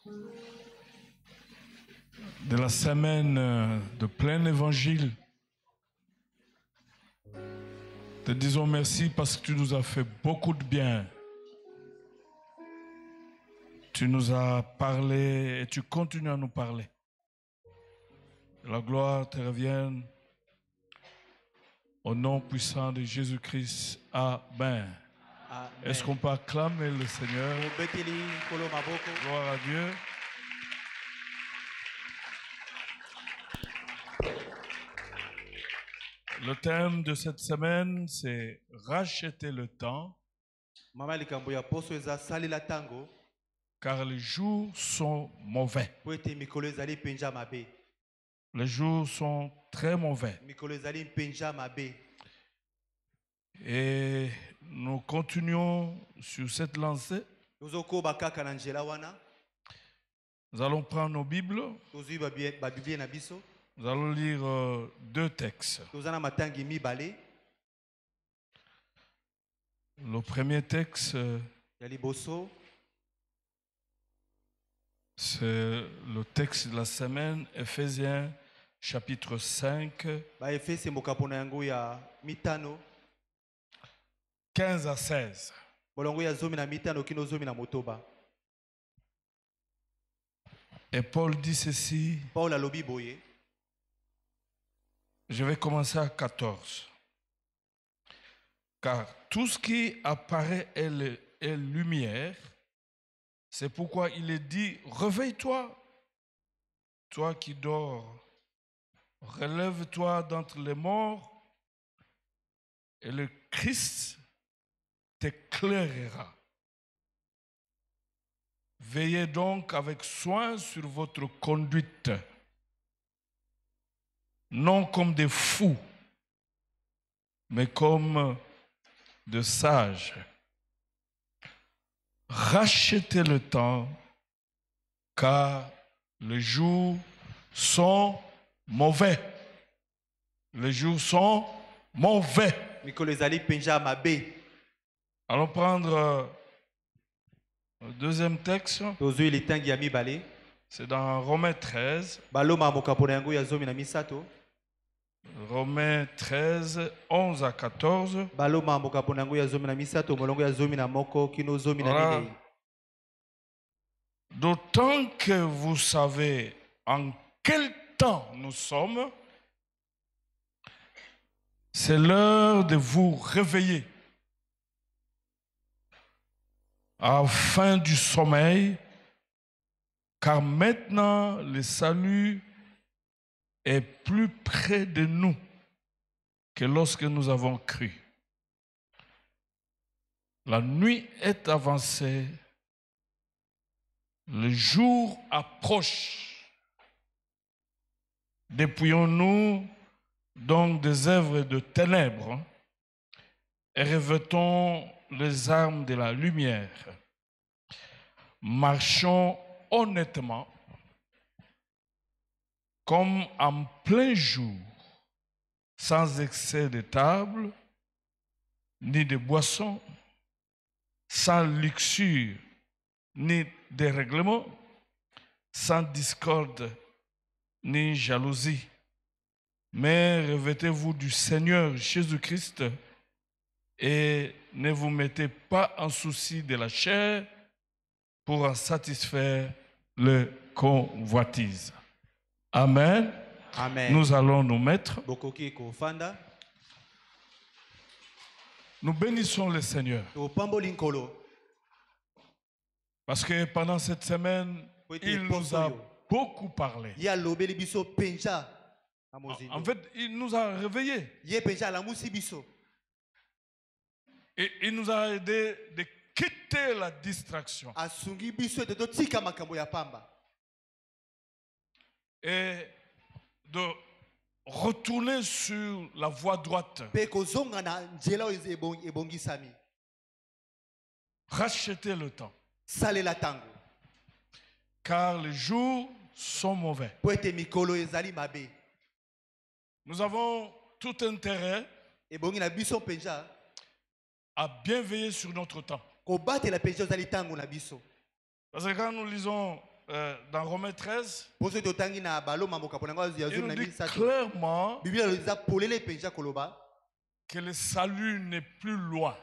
de la semaine de plein évangile. Te disons merci parce que tu nous as fait beaucoup de bien. Tu nous as parlé et tu continues à nous parler. La gloire te revienne au nom puissant de Jésus-Christ. Amen. Est-ce qu'on peut acclamer le Seigneur? Gloire à Dieu. Le thème de cette semaine, c'est racheter le temps, car les jours sont mauvais. Les jours sont très mauvais. Et nous continuons sur cette lancée. Nous allons prendre nos Bibles. Nous allons lire deux textes. Le premier texte, c'est le texte de la semaine, Ephésiens chapitre 5, 15 à 16. Et Paul dit ceci. Je vais commencer à 14. Car tout ce qui apparaît est lumière. C'est pourquoi il est dit, réveille-toi, toi qui dors, relève-toi d'entre les morts, et le Christ t'éclairera. Veillez donc avec soin sur votre conduite, non comme des fous, mais comme de sages. Rachetez le temps, car les jours sont mauvais. Les jours sont mauvais. Allons prendre le deuxième texte. C'est dans Romains 13. Romains 13, 11 à 14. Voilà. D'autant que vous savez en quel temps nous sommes, c'est l'heure de vous réveiller. À la fin du sommeil, car maintenant le salut est plus près de nous que lorsque nous avons cru. La nuit est avancée, le jour approche. Dépouillons-nous donc des œuvres de ténèbres et revêtons les armes de la lumière. Marchons honnêtement, comme en plein jour, sans excès de table, ni de boissons, sans luxure, ni dérèglement, sans discorde, ni jalousie. Mais revêtez-vous du Seigneur Jésus-Christ et ne vous mettez pas en souci de la chair pour en satisfaire le convoitise. Amen. Amen. Nous allons nous mettre. Nous bénissons le Seigneur. Parce que pendant cette semaine, il nous a beaucoup parlé. En fait, il nous a réveillés. Et il nous a aidé de quitter la distraction. Et de retourner sur la voie droite. Racheter le temps. Car les jours sont mauvais. Nous avons tout intérêt à bien veiller sur notre temps. Parce que quand nous lisons dans Romains 13, il nous dit clairement que que le salut n'est plus loin.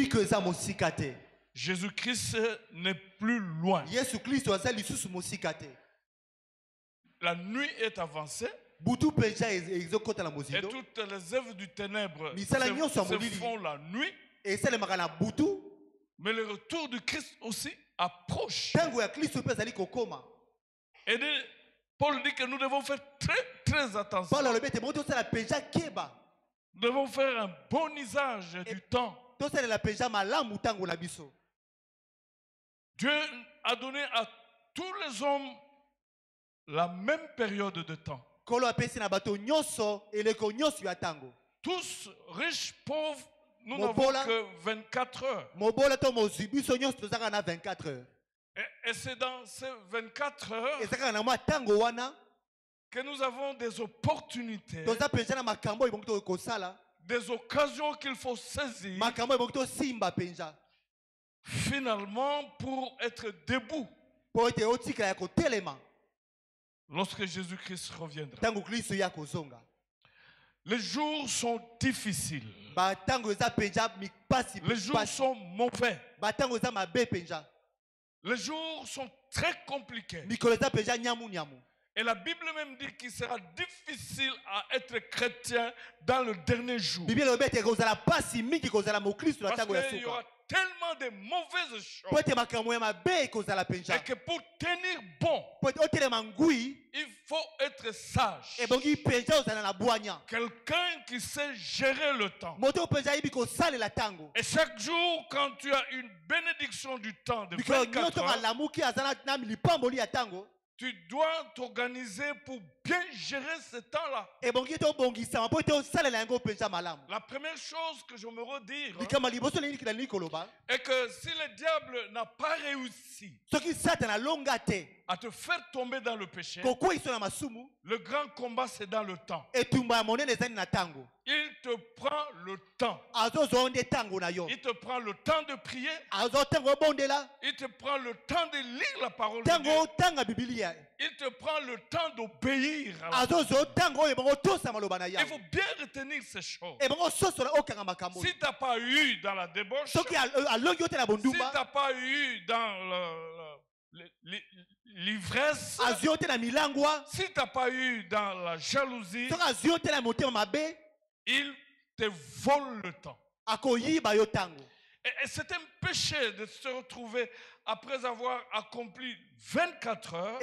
Jésus-Christ n'est plus loin. La nuit est avancée et toutes les œuvres du ténèbre se font la nuit. Mais le retour du Christ aussi approche. Et Paul dit que nous devons faire très attention. Nous devons faire un bon usage du temps. Dieu a donné à tous les hommes la même période de temps. Tous riches, pauvres, nous n'avons que 24 heures. Et c'est dans ces 24 heures que nous avons des opportunités, des occasions qu'il faut saisir finalement pour être debout lorsque Jésus-Christ reviendra. Les jours sont difficiles. Les jours sont mauvais. Les jours sont très compliqués. Et la Bible même dit qu'il sera difficile à être chrétien dans le dernier jour. Parce qu'il y aura tellement de mauvaises choses. Et que pour tenir bon, il faut être sage. Quelqu'un qui sait gérer le temps. Et chaque jour, quand tu as une bénédiction du temps de 24 heures, tu dois t'organiser pour bien gérer ce temps-là. La première chose que je me redire est que si le diable n'a pas réussi à te faire tomber dans le péché, le grand combat c'est dans le temps. Il te prend le temps. Il te prend le temps de prier. Il te prend le temps de lire la parole de Dieu. Il te prend le temps d'obéir. Il faut bien retenir ces choses. Si tu n'as pas eu dans la débauche, si tu n'as pas eu dans l'ivresse, si tu n'as pas eu dans la jalousie, il te vole le temps. Et c'est un péché de se retrouver après avoir accompli 24 heures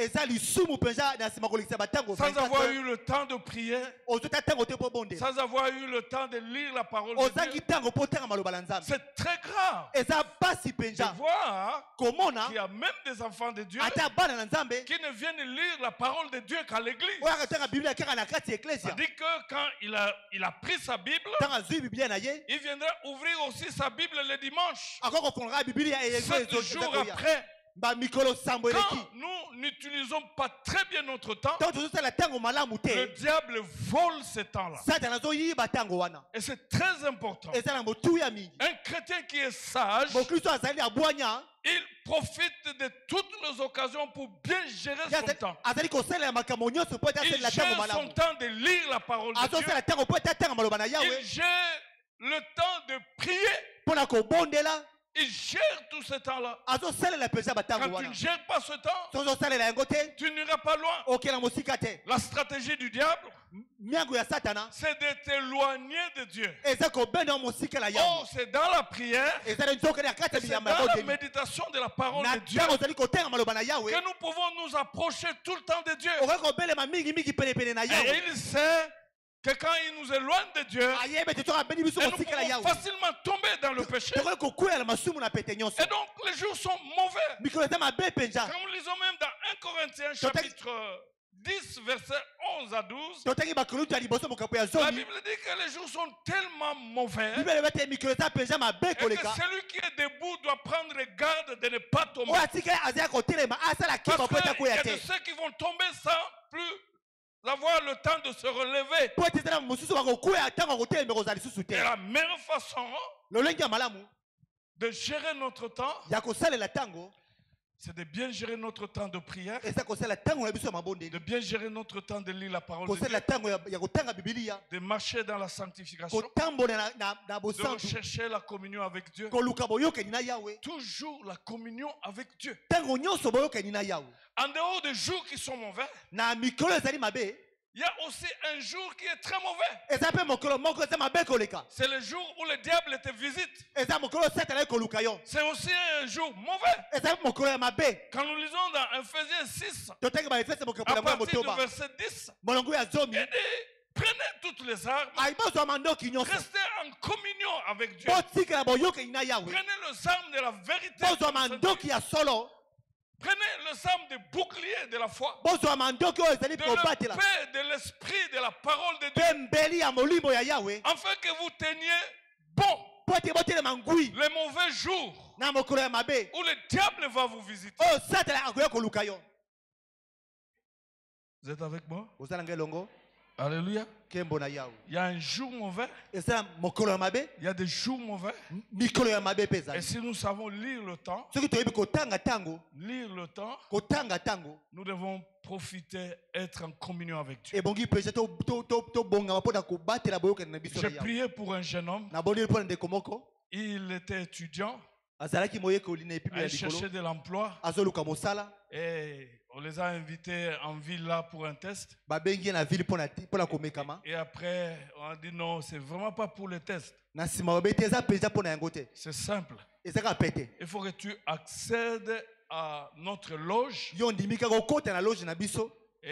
sans avoir eu le temps de prier, sans avoir eu le temps de lire la parole de Dieu. C'est très grave de voir qu'il y a même des enfants de Dieu qui ne viennent lire la parole de Dieu qu'à l'église. C'est-à-dire que quand il a pris sa Bible, il viendra ouvrir aussi sa Bible le dimanche. 7 jours après, quand nous n'utilisons pas très bien notre temps, le diable vole ce temps-là. Et c'est très important. Un chrétien qui est sage, il profite de toutes les occasions pour bien gérer son temps. Il gère son temps de lire la parole de Dieu. Il gère le temps de prier. Il gère tout ce temps-là. Quand tu ne gères pas ce temps, tu n'iras pas loin. La stratégie du diable, c'est de t'éloigner de Dieu. Oh, c'est dans la prière, c'est dans la méditation de la parole de Dieu que nous pouvons nous approcher tout le temps de Dieu. Et il sait que quand il nous éloigne de Dieu, nous pouvons facilement tomber dans le péché. Et donc les jours sont mauvais. Quand nous lisons même dans 1 Corinthiens chapitre 10 versets 11 à 12, la Bible dit que les jours sont tellement mauvais et que celui qui est debout doit prendre garde de ne pas tomber. Parce qu'il y a de ceux qui vont tomber sans plus avoir le temps de se relever. Et la meilleure façon de gérer notre temps, c'est de bien gérer notre temps de prière, eza kosala ntango na biso ya mabondeli de bien gérer notre temps de lire la parole de Dieu, kosala ntango ya kotanga bibilia de marcher dans la sanctification, kotambola na de bosantu rechercher la communion avec Dieu. koluka boyokani na yawe Toujours la communion avec Dieu. ntango nyonso boyokani na yawe En dehors des jours qui sont mauvais, na mikolo ezali mabe il y a aussi un jour qui est très mauvais. eza mpe mokolo moko eza mabe koleka C'est le jour où le diable te visite. eza mokolo satana ekoluka yo C'est aussi un jour mauvais. eza mpe mokolo ya mabe Quand nous lisons dans Ephésiens 6, totangi baefese mokolo à ya partir du motoba verset 10, molongo ya zomi il dit, prenez toutes les armes, ayibozwa mandoki nyonso restez en communion avec Dieu. botikela boyokani na yawe Prenez les armes de la vérité. bozwa mandoki ya solo Prenez les armes de bouclier de la foi, bozwa mandoki oyo ezali de kobatela la paix, de l'esprit, de la parole de Dieu, mpe mbeli ya molimo ya yawe afin que vous teniez bon po ete botelema ngwi les mauvais jours na mokolo ya mabe où le diable va vous visiter. oyo satana akoya koluka yo Vous êtes avec moi? oza na ngai elongo Alléluia. nkembo na yawe Il y a un jour mauvais, eza mokolo ya mabe il y a des jours mauvais. mikolo ya mabe mpe Et ezali si nous savons lire le temps, soki toyebi kotanga ntango kotanga ntango nous devons profiter, être en communion avec Dieu. ebongi mpenza tobongama mpo na kobatela boyokani na biso na J'ai yawe prié pour un jeune homme. nabondeli mpo na ndeko moko Il était étudiant, azalaki moyekoli na epimi ya il cherchait likolo de l'emploi. azoluka mosala Et on les a invités en ville là pour un test. babengi ye na ville mpo na komekama Et après, on a dit non, c'est vraiment pas pour le test. na nsima babe te eza mpenza mpo na yango te C'est simple. ezaka pe te Il faut que tu accèdes à notre loge. yo ndimi kaka okota na loge na biso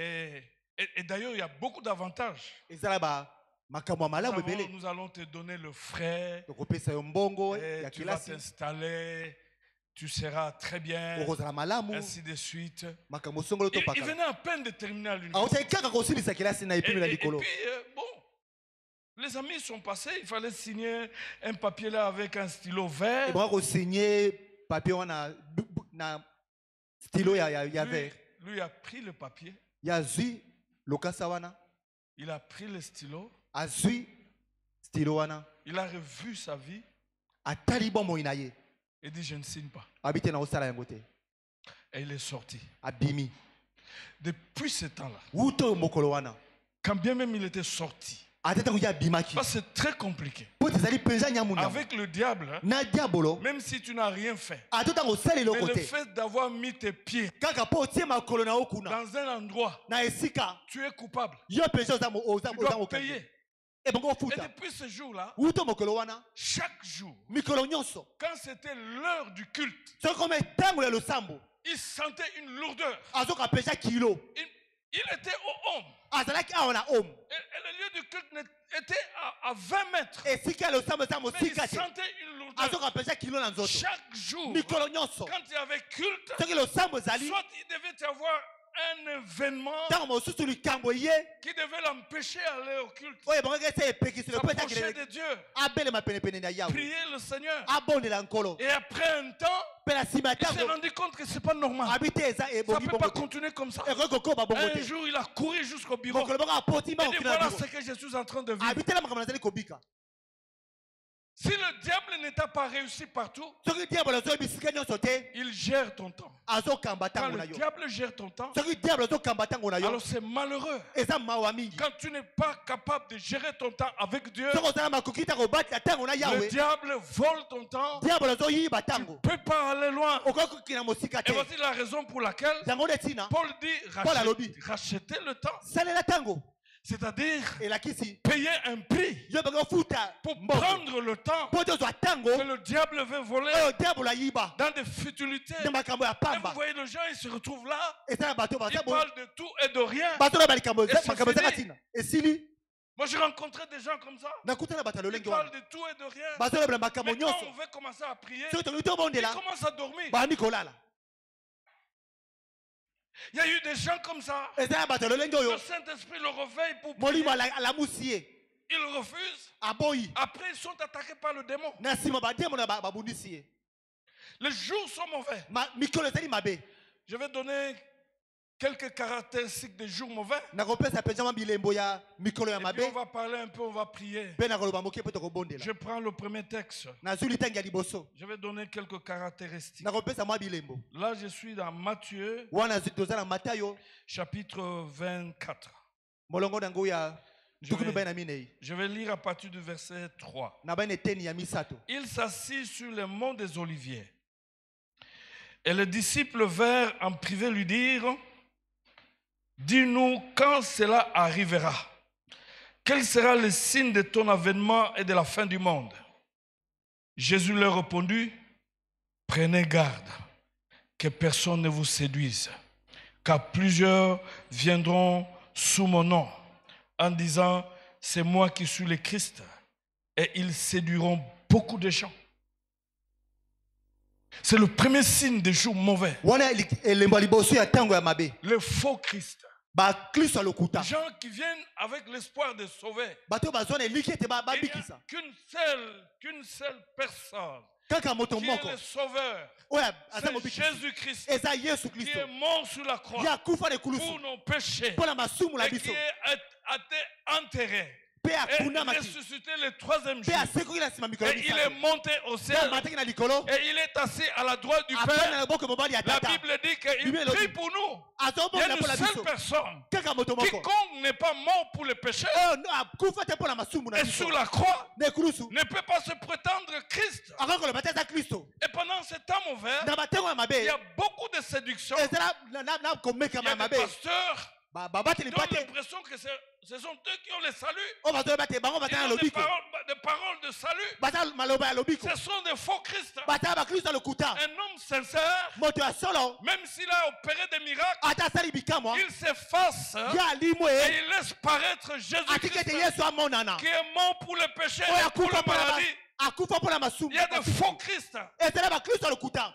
Et d'ailleurs, il y a beaucoup d'avantages. ezala makambo ya malamu ebele Nous allons te donner le frais. tokopesa yo mbongo Et ya tu vas kelasi t'installer. Tu seras très bien. okozala malamu Ainsi de suite. makambo songolo Il topakala venait à peine de terminer à l'université. aotaki kaka kosilisa kelasi na Et epimi na puis, likolo bon, les amis sont passés. Il fallait signer un papier là avec un stylo vert. ebonga kosinye papier wana na stylo ya vert Lui a pris le papier. ya zwi lokasa wana Il a pris le stylo. azwi stylo wana Il a revu sa vie. atali bomoi na ye Et dit, je ne signe pas. abi te na kosala yango te Et il est sorti. abimi Depuis ce temps-là, wuta oyo mokolo wana quand bien même il était sorti, ata ntango ye abimaki parce que c'est très compliqué. po ete ezali mpenza nyamuna Avec le diable, hein, na diabolo même si tu n'as rien fait, ata ntango osali mais eloko le te fait d'avoir mis tes pieds kaka mpo otie makolo na yo kuna dans un endroit, na esika tu es coupable. yo mpenza oza Tu dois mokanzi payer. ebongo Et ofuta depuis ce jour-là, wuta mokolo wana chaque jour, mikolo nyonso quand c'était l'heure du culte, soki koma ntango ya losambo il sentait une lourdeur. azoka mpenza kilo Il était au homme. azalaki awa na homme Et le lieu du culte était à 20 mètres. esika ya losambo eza Mais il mosika te sentait une lourdeur. azoka mpenza kilo na nzoto Chaque jour, mikolo nyonso quand il y avait culte, soki losambo ezali soit il devait y avoir un événement ntango mosusu likambo ye qui devait l'empêcher d'aller au culte. oyo ebongaki esa epekiselo mpo S'approcher de etakele Dieu, abelema penepene na yawe prier le Seigneur. abondela nkolo Et après un temps, mpe na nsima ya il s'est ntango rendu compte que c'est pas normal. abi te eza Ça ne ebongi peut bongo pas te continuer comme ça. ekoki kokoba bongo Un te jour, il a couru jusqu'au bureau. mokolo moko apoti Il mbango dit kina na voilà biro ce que je suis en train de vivre. abi tela makambo nazali kobika Si le diable n'était pas réussi partout, soki diabolo azoyebi bisika nyonso te il gère ton temps. azokamba Quand ntango na le yo diable gère ton temps, soki diabolo azokamba ntango na yo alors c'est malheureux. eza mawa mingi Quand tu n'es pas capable de gérer ton temps avec Dieu, soki ozala makoki ta kobatela ntango na le yawe diable vole ton temps. diabolo azoyiba ntango Tu ne peux pas aller loin. okoki kokina mosika Et te voici la raison pour laquelle yango nde ntina Paul dit Paul alobi. racheter le temps. salela ntango C'est-à-dire elakisi payer un prix yo ebenge ofuta pour mbongo prendre le temps mpo te ozwa ntango que le diable veut voler oyo diabolo ayiba dans des futilités. na makambo ya Et vous pamba voyez, les gens, ils se retrouvent là, eza na bato ils baza parlent de tout et de rien. bazoloba likambo Et c'est makambo ezaka fini. ntina esili Moi, j'ai rencontré des gens comme ça. nakuta na bato ya Ils lolenge parlent wana de tout et de rien. bazolobela makambo Mais quand nyonso on veut commencer à prier, soki tokoki ils tobondela commencent à dormir. bandi kolala Il y a eu des gens comme ça. eza na bato ya lolenge oyo Le Saint-Esprit le réveille pour molimo prier. alamusi ye Ils refusent. aboyi Après, ils sont attaqués par le démon. na nsima badiemo na babundisi ye Les jours sont mauvais. mikolo ezali mabe Je vais donner quelques caractéristiques des jours mauvais. nakopesa penza mwa bilembo ya mikolo ya Et puis mabe on va parler un peu, on va prier. mpe nakoloba moke mpe tokobondela Je prends le premier texte. nazwi litangi ya liboso Je vais donner quelques caractéristiques. nakopesa mwa bilembo Là, je suis dans Matthieu, wana toza na matayo chapitre 24. molongo nango ya Je tuku vais- mibale na minei Je vais lire à partir du verset 3. na bana eteni ya misato Il s'assit sur le mont des Oliviers. Et les disciples vinrent en privé lui dire, dis-nous quand cela arrivera. Quel sera le signe de ton avènement et de la fin du monde? Jésus leur répondit, prenez garde que personne ne vous séduise, car plusieurs viendront sous mon nom en disant, c'est moi qui suis le Christ, et ils séduiront beaucoup de gens. C'est le premier signe des jours mauvais. wana elembo ya liboso ya ntango ya mabe Le faux Christ. baklisto ya lokuta Des gens qui viennent avec l'espoir de sauver. bato oyo bazwa na eliki ete Il n'y a babikisa qu'une seule personne kaka moto qui moko est le sauveur. oyo aza C'est mobikisi Jésus-Christ eza yesu qui kristo est mort sur la croix ye akufa na pour ekulusu nos péchés mpo na masumu na et qui biso a été enterré mpe et akunamaki ressuscité le troisième mpe jour. asekoki na nsima mikolo Et il est misato monté au mpe ciel amataki na likolo et il est assis à la droite du afandi Père. na loboko mobali ya La tata Bible dit qu'il Bible prie dit- pour nous. Il y azobonela a mpo na une seule biso personne. kaka moto moko Quiconque n'est pas mort pour le péché oyo akufa te mpo na masumu na et biso sur la croix na ekulusu ne peut pas se prétendre Christ. akoki koloba te aza kristo Et pendant ce temps mauvais, na batango ya il mabe y a beaucoup de séduction. ezala na Il y komekama a ya des mabe pasteurs babateli qui mpa ont te l'impression que ce sont eux qui ont le salut. oyo bazoyeba te bango Ils baza na ont des lobiko paroles de salut. baza maloba ya lobiko Ce sont des faux Christ. baza bakristo ya lokuta Un homme sincère, moto ya solo même s'il a opéré des miracles, ata asali bikamwa il s'efface ye alimwe et il laisse paraître atiki Jésus-Christ ete yesu amonana qui est mort pour le péché oyo et pour akufa la mpo na maladie. akufa mpo na masumu Il y a des faux Christ. ezala bakristo ya lokuta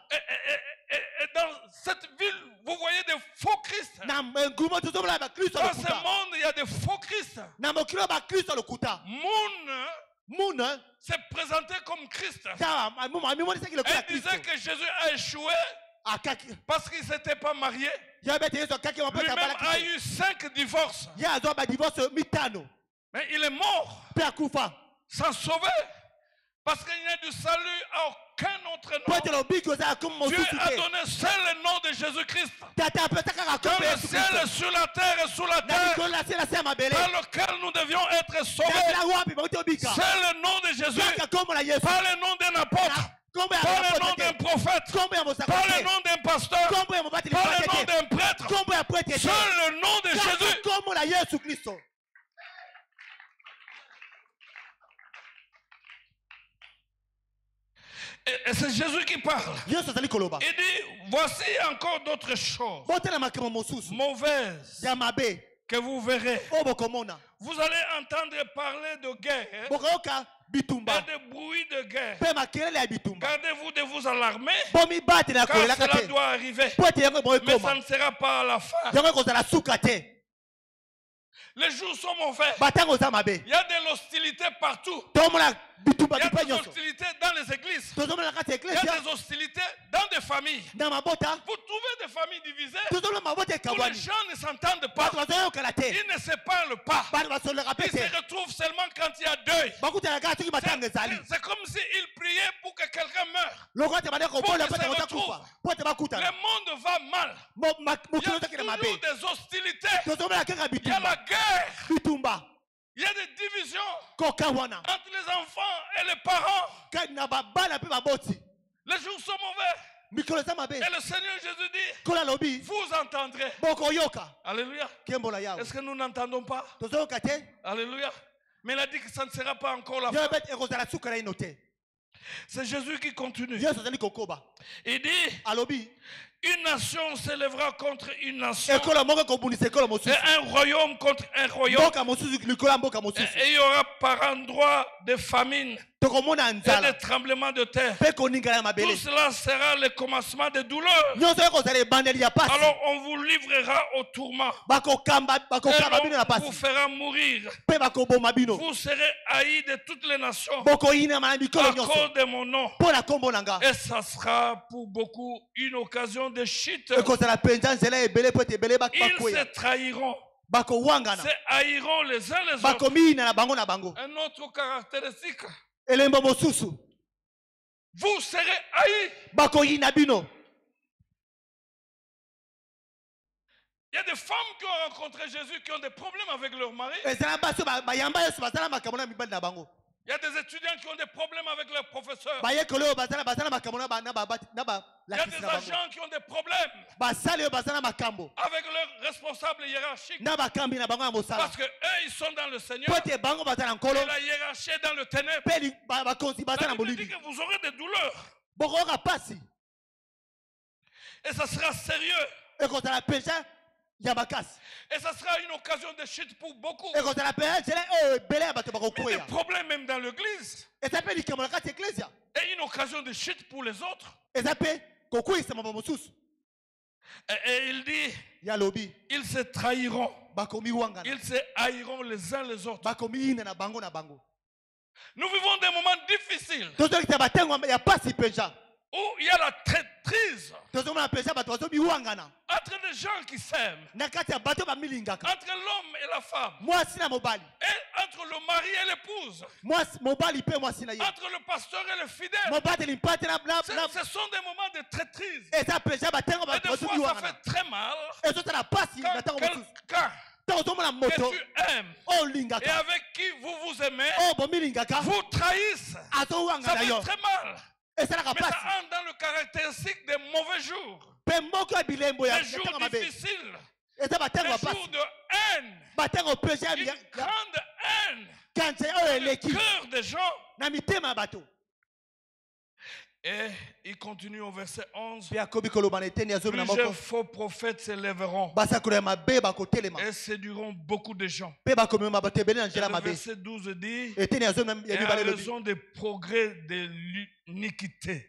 Et dans cette ville, vous voyez des faux Christ. na ngumo tozomona bakristo ya Dans ce lokuta monde, il y a des faux Christ. na mokili oyo bakristo ya lokuta Moon muna s'est présenté comme Christ. amimonisaki lokola Elle disait kristo que Jésus a échoué akaki parce qu'il ne s'était pas marié. ye bete yesu akaki mapesa Lui-même a balaki eu 5 divorces. ye azwa badivorce mitano Mais il est mort mpe akufa sans sauver. Parce qu'il n'y a du salut à aucun autre po nom. ete lobiki oza komi Dieu mosusu a te donné seul le nom de Jésus-Christ. tata apesa kaka Dans kombo le yesu ciel et kristo sur la terre et sous la na terre, likolo na se na se ya mabele par lequel nous devions être sauvés. tazela wapi bakuti obika C'est le nom de Jésus. kaka kombo na yesu Pas le nom d'un apôtre. kombo ya Pas le nom apotre d'un te prophète. kombo ya Pas mosakoli le te nom d'un pasteur. kombo ya mobateli Pas le pate nom te d'un prêtre. kombo ya prêtre te Seul le nom de kaka Jésus. kombo na yesu kristo Et c'est Jésus qui parle. yesu azali koloba Il dit, voici encore d'autres choses botala makambo mosusu mauvaises ya mabe que vous verrez. oyo bokomona Vous allez entendre parler de guerre bokoyoka bitumba et de bruit de guerre. mpe makelele ya bitumba Gardez-vous de vous alarmer, bomibatela ya car kolelaka cela te doit arriver. po ete yango Mais ça boekoma ne sera pas à la fin. yango ekozala suka te Les jours sont mauvais. batango eza mabe Il y a de l'hostilité partout. tomona bitumba Il y a bipa des nyonso hostilités dans les églises. tozomona kati ya Il y a eklesia des hostilités dans des familles. na mabota Vous trouvez des familles divisées tozomona mabota où les ekabwani gens ne s'entendent pas. bato bazoyokana te Ils ne se parlent pas. bato basololaka Ils pe te se retrouvent seulement quand il y a deuil. bakutana kaka soki matanga ezali C'est comme s'ils priaient pour que quelqu'un meure. lokola te bande kobola po Pour te qu'ils se kotakufa retrouvent. po te Le bakutana monde va mal. Il y mokili a ozokende mabe toujours des hostilités. tozomona kaka Il y a la bitumba guerre. bitumba Il y a des divisions koka wana entre les enfants et les parents. kati na babana mpe baboti Les jours sont mauvais. mikolo eza mabe Et le Seigneur Jésus dit, kola lobi vous entendrez. bokoyoka Alléluia. kembola yawe Est-ce que nous n'entendons pas? tozoyoka te Alléluia. Mais il a dit que ça ne sera pas encore la yo fin. bete ekozala suka na ino te C'est Jésus qui continue. yesu azali kokoba Il dit, alobi une nation s'élèvera contre une nation. ekolo moko ekobundisa ekolo Et mosusu un royaume contre un royaume. mboka mosusu likolo ya mboka mosusu Et il y aura par endroit des famines tokomona et nzala des tremblements de terre. mpe koningana ya Tout mabele cela sera le commencement des douleurs. nyonso ekozala ebandeli ya pasi Alors on vous livrera au tourment. bakokamba bino na Et on vous pasi fera mourir. mpe bakoboma bino Vous serez haïs de toutes les nations bokoyinama na mikolo à nyonso cause de mon nom. mpo na nkombo na nga Et ça sera pour beaucoup une occasion de chute. ekozala mpenza nzela ebele po ete ebele Ils se bakoya trahiront, bakowangana se haïront les uns les autres. bakomiyina na bango na bango Un autre caractéristique, elembo mosusu vous serez haïs. bakoyina bino. Il y a des femmes qui ont rencontré Jésus qui ont des problèmes avec leur mari. ezala baso bayamba yesu bazala makambo na mibali na bango. Il y a des étudiants qui ont des problèmes avec leurs professeurs. bayekoli oyo bazala makambo na Il y a balakisi des na bango. agents qui ont des problèmes basali oyo bazala makambo avec leurs responsables hiérarchiques. na bakambi na bango ya mosala Parce que eux, ils sont dans le Seigneur. po ete bango baza na nkolo Et la hiérarchie est dans le ténèbre. mpe bakonzi baza La na Bible dit molili que vous aurez des douleurs. bokoyoka pasi Et ça sera sérieux. ekozala mpenza ya makasi Et ça sera une occasion de chute pour beaucoup. ekozala mpenza nzela oyo ebele ya bato Des bakokweya problèmes même dans l'église. eza mpe likambo na kati ya eklesia Et une occasion de chute pour les autres. eza mpe kokweyisama bamosusu Et il dit, ya lobi ils se trahiront. bakomiwangana Ils se haïront les uns les autres. bakomiyina na bango na bango Nous vivons des moments difficiles tozokita batengo ya pasi mpenza où il y a la traîtrise tozomona mpenza bato bazomiwangana entre des gens qui s'aiment, na kati ya bato bamilingaka entre l'homme et la femme, mwasi na mobali et entre le mari et l'épouse, mobali mpe mwasi na ye entre le pasteur et le fidèle. mobateli mpate Ce sont des moments de traîtrise. eza mpenza batengo Et bato des fois, ça bazomiwangana fait très mal ezotala pasi na quand ntango mosusu quelqu'un ntango ozomona que moto tu aimes oyo et olingaka avec qui vous vous aimez oyo bomilingaka vous trahissent. Ça azowangana fait yo très mal. esalaka Mais ça pasi entre dans le caractéristique des mauvais jours, mpe moko ya bilembo ya des jours ntango mabe difficiles, eza batengo des ya jours pasi de haine, batengo mpenza une grande haine kanze oyo dans le eleki cœur des gens. na mitema ya bato Et il continue au verset 11. mpe akomi koloba na eteni ya zomi na moko Plusieurs faux prophètes s'élèveront basakolo ya mabe bakotelema et séduiront beaucoup de gens. mpe bakomema bato ebele na Et nzela le mabe verset 12 dit, eteni ya zomi et ya à mibale elobi raison des progrès de l'iniquité,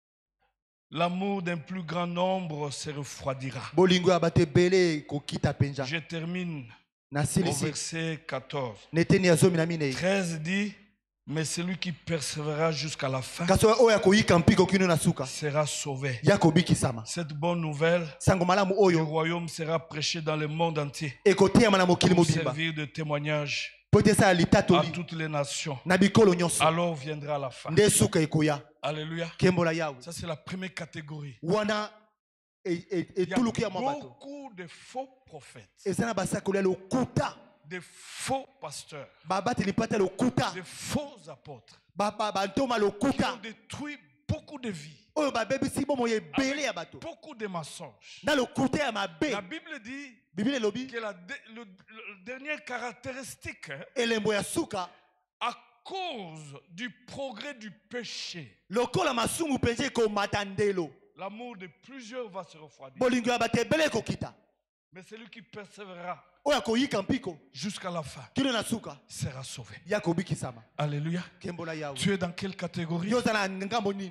l'amour d'un plus grand nombre se refroidira. bolingo ya bato ebele ekokita mpenza Je termine na au silisi verset 14. na eteni ya zomi na minei 13 dit, mais celui qui persévérera jusqu'à la fin kasi oyo akoyika mpiko kino na suka sera sauvé. ya kobikisama Cette bonne nouvelle sango malamu du oyo royaume sera prêchée dans le monde entier ekoteyama na mokili pour mobimba servir de témoignage po ete esala à litatoli toutes les nations. na bikolo nyonso Alors viendra la fin. nde suka ekoya Alléluia. kembola yawe Ça, c'est la première catégorie. wana Il y a etuluku ya mwa bato beaucoup de faux prophètes, eza na basakoli ya lokuta de faux pasteurs, babateli mpate ya lokuta de faux apôtres bantoma qui ont lokuta détruit beaucoup de vies, oyo babebisi bomoi ebele ya bato beaucoup de mensonges. na lokuta ya mabe La Bible dit bibili elobi que le dernière caractéristique, elembo ya suka à cause du progrès du péché, lokola masumu mpenza ekomata ndelo l'amour de plusieurs va se refroidir. bolingo ya bato ebele ekokita Mais celui qui persévérera oyo akoyika mpiko jusqu'à la fin kino na suka sera sauvé. ya kobikisama Alléluia. kembola yawe Tu es dans quelle catégorie? yo oza na ngambo nini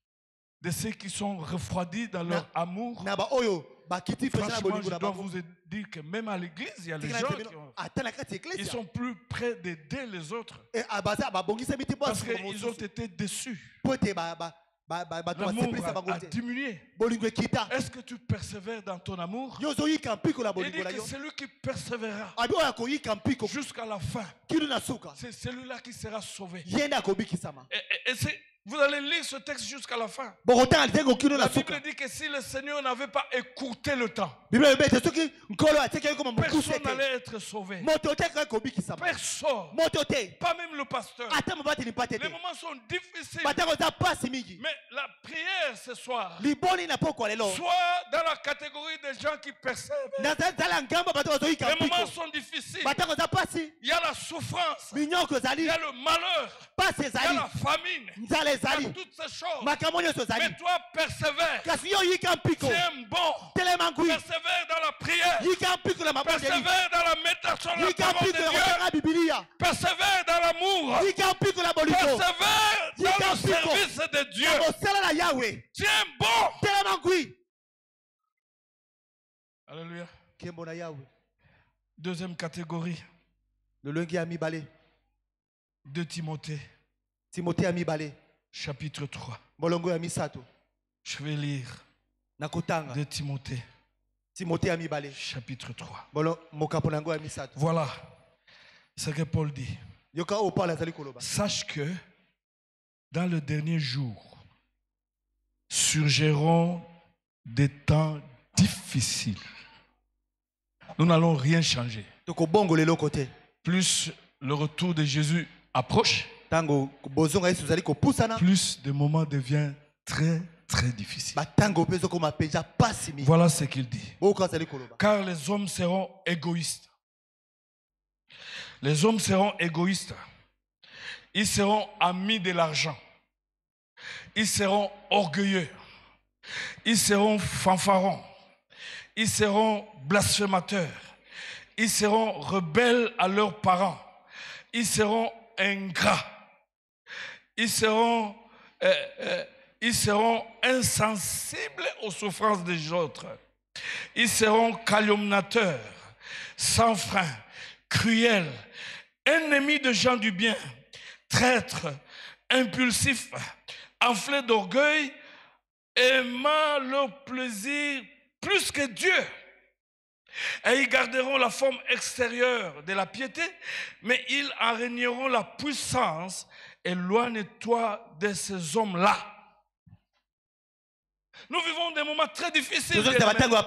De ceux qui sont refroidis dans leur amour. na baoyo bakiti mpenza na Franchement, bolingo je na dois bango vous dire que même à l'église, il y a les Tika gens na qui bino, ont- ata na kati ya ils eklesia sont plus près d'aider les autres babongisami ti parce qu'ils ont été déçus. po ete bato L'amour basepelisa bango a te diminué. bolingo ekita Est-ce que tu persévères dans ton amour? yo ozoyika mpiko na Il dit bolingo na que yo celui qui persévérera abi oyo akoyika mpiko jusqu'à la fin, kino na suka c'est celui-là qui sera sauvé. ye nde akobikisama Vous allez lire ce texte jusqu'à la fin. bokotanga litengo kino La na suka Bible dit que si le Seigneur n'avait pas écourté le temps, biblia elobi ete soki nkolo atikeli koma mokuse personne te n'allait être sauvé. moto te kaka kobikisama Personne. moto te Pas même le pasteur. ata mobateli mpate Les te moments sont difficiles. batango eza pasi mingi Mais la prière ce soir, liboni na poko lelo soit dans la catégorie des gens qui persévèrent. nazala ngambo bato bazoyika Les moments mpiko sont difficiles. batango eza pasi Il y a la souffrance. minyoko Il ezali y a le malheur. pasi Il y a ezali la famine. nzala Il y a ezali toutes ces choses. makambo nyonso ezali Mais toi, persévère. kasi yo yika mpiko Tiens bon. telema ngwi Persévère dans la prière. yika mpiko na mabondeli Persévère dans la méditation de la yika parole de mpiko na Dieu. kotanga bibilia Persévère dans l'amour. yika mpiko na bolingo Persévère dans Yika le mpiko. service de Dieu. na mosala na yawe Tiens bon. telema ngwi Alléluia. nkembo na yawe Deuxième catégorie, lolongi ya mibale 2 Timothée, timote ya mibale chapitre 3. molongo ya misato Je vais lire nakotanga de Timothée, Timothée amibale chapitre 3. bolo mokapo nango ya misato. Voilà ce que Paul dit. Yoka o Paul azali koloba. Sache que dans le dernier jour surgiront des temps difficiles. Nous n'allons rien changer. Toko bongo lelo côté. Plus le retour de Jésus approche, Tango bozonga Yesu zali ko pusana. plus le moment devient très très difficile. Ba tango peso ko mapenja pasimi. Voilà ce qu'il dit. Boka zali koloba. Car les hommes seront égoïstes. Les hommes seront égoïstes. Ils seront amis de l'argent. Ils seront orgueilleux. Ils seront fanfarons. Ils seront blasphémateurs. Ils seront rebelles à leurs parents. Ils seront ingrats. Ils seront insensibles aux souffrances des autres. Ils seront calomniateurs, sans frein, cruels, ennemis de gens du bien, traîtres, impulsifs, enflés d'orgueil, aimant leur plaisir plus que Dieu. Et ils garderont la forme extérieure de la piété, mais ils en régneront la puissance. Éloigne-toi de ces hommes-là. Nous vivons des moments très difficiles. Les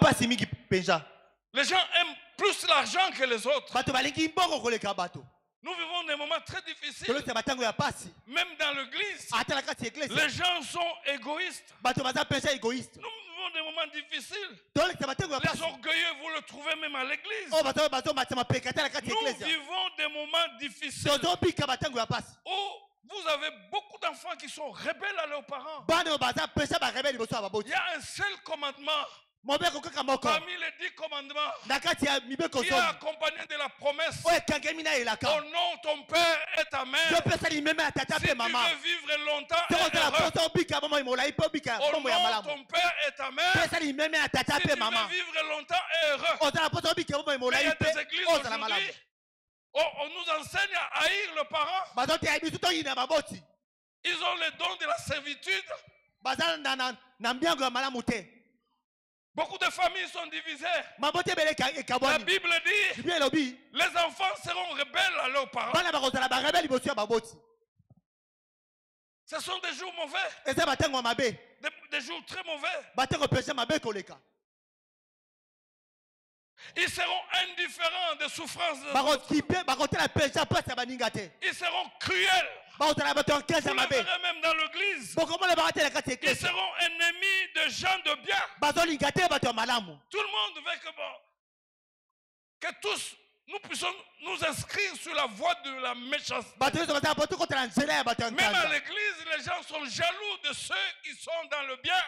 gens aiment plus l'argent que les autres. Nous vivons des moments très difficiles. Même dans l'église, les gens sont égoïstes. Nous vivons des moments difficiles. Les orgueilleux, vous le trouvez même à l'église. Nous vivons des moments difficiles où vous avez beaucoup d'enfants qui sont rebelles à leurs parents. Il y a un seul commandement parmi les 10 commandements qui est accompagné de la promesse. Honore ton père et ta mère. Si tu veux vivre longtemps et heureux, honore ton père et ta mère. Si tu veux vivre longtemps et heureux. Il y a des églises aujourd'hui, on nous enseigne à haïr le parent. Ils ont le don de la servitude. Beaucoup de familles sont divisées. La Bible dit les enfants seront rebelles à leurs parents. Ce sont des jours mauvais. Des jours très mauvais. Ils seront indifférents des souffrances. Ils seront cruels. Vous le verrez même dans l'église. Ils seront ennemis de gens de bien. Tout le monde veut que tous nous puissions nous inscrire sur la voie de la méchanceté. Même à l'église, les gens sont jaloux de ceux qui sont dans le bien.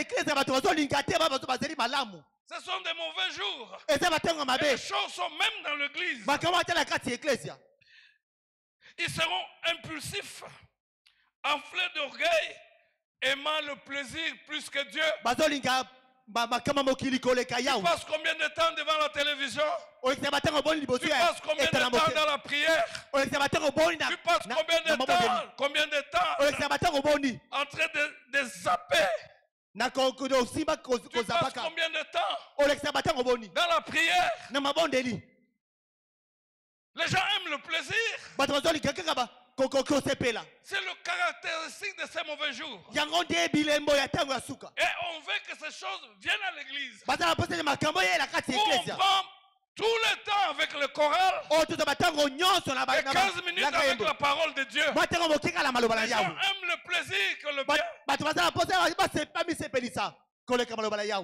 Ce sont des mauvais jours. Et les choses sont même dans l'église. Ils seront impulsifs, enflés d'orgueil, aimant le plaisir plus que Dieu. Tu passes combien de temps devant la télévision? Tu passes combien de temps dans la prière? Tu passes combien de temps en train de zapper? Tu passes combien de temps dans la prière? Les gens aiment le plaisir. C'est le caractéristique de ces mauvais jours. Et on veut que ces choses viennent à l'église. On prend tout le temps avec le choral et 15 minutes avec la parole de Dieu. Les gens aiment le plaisir que le bien.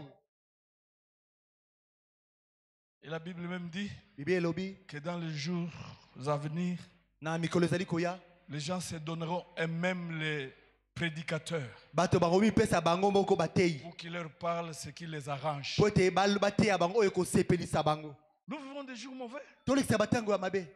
Et la Bible même dit que dans les jours à venir, les gens se donneront et même les prédicateurs pour qu'ils leur parlent ce qui les arrange. Nous vivons des jours mauvais.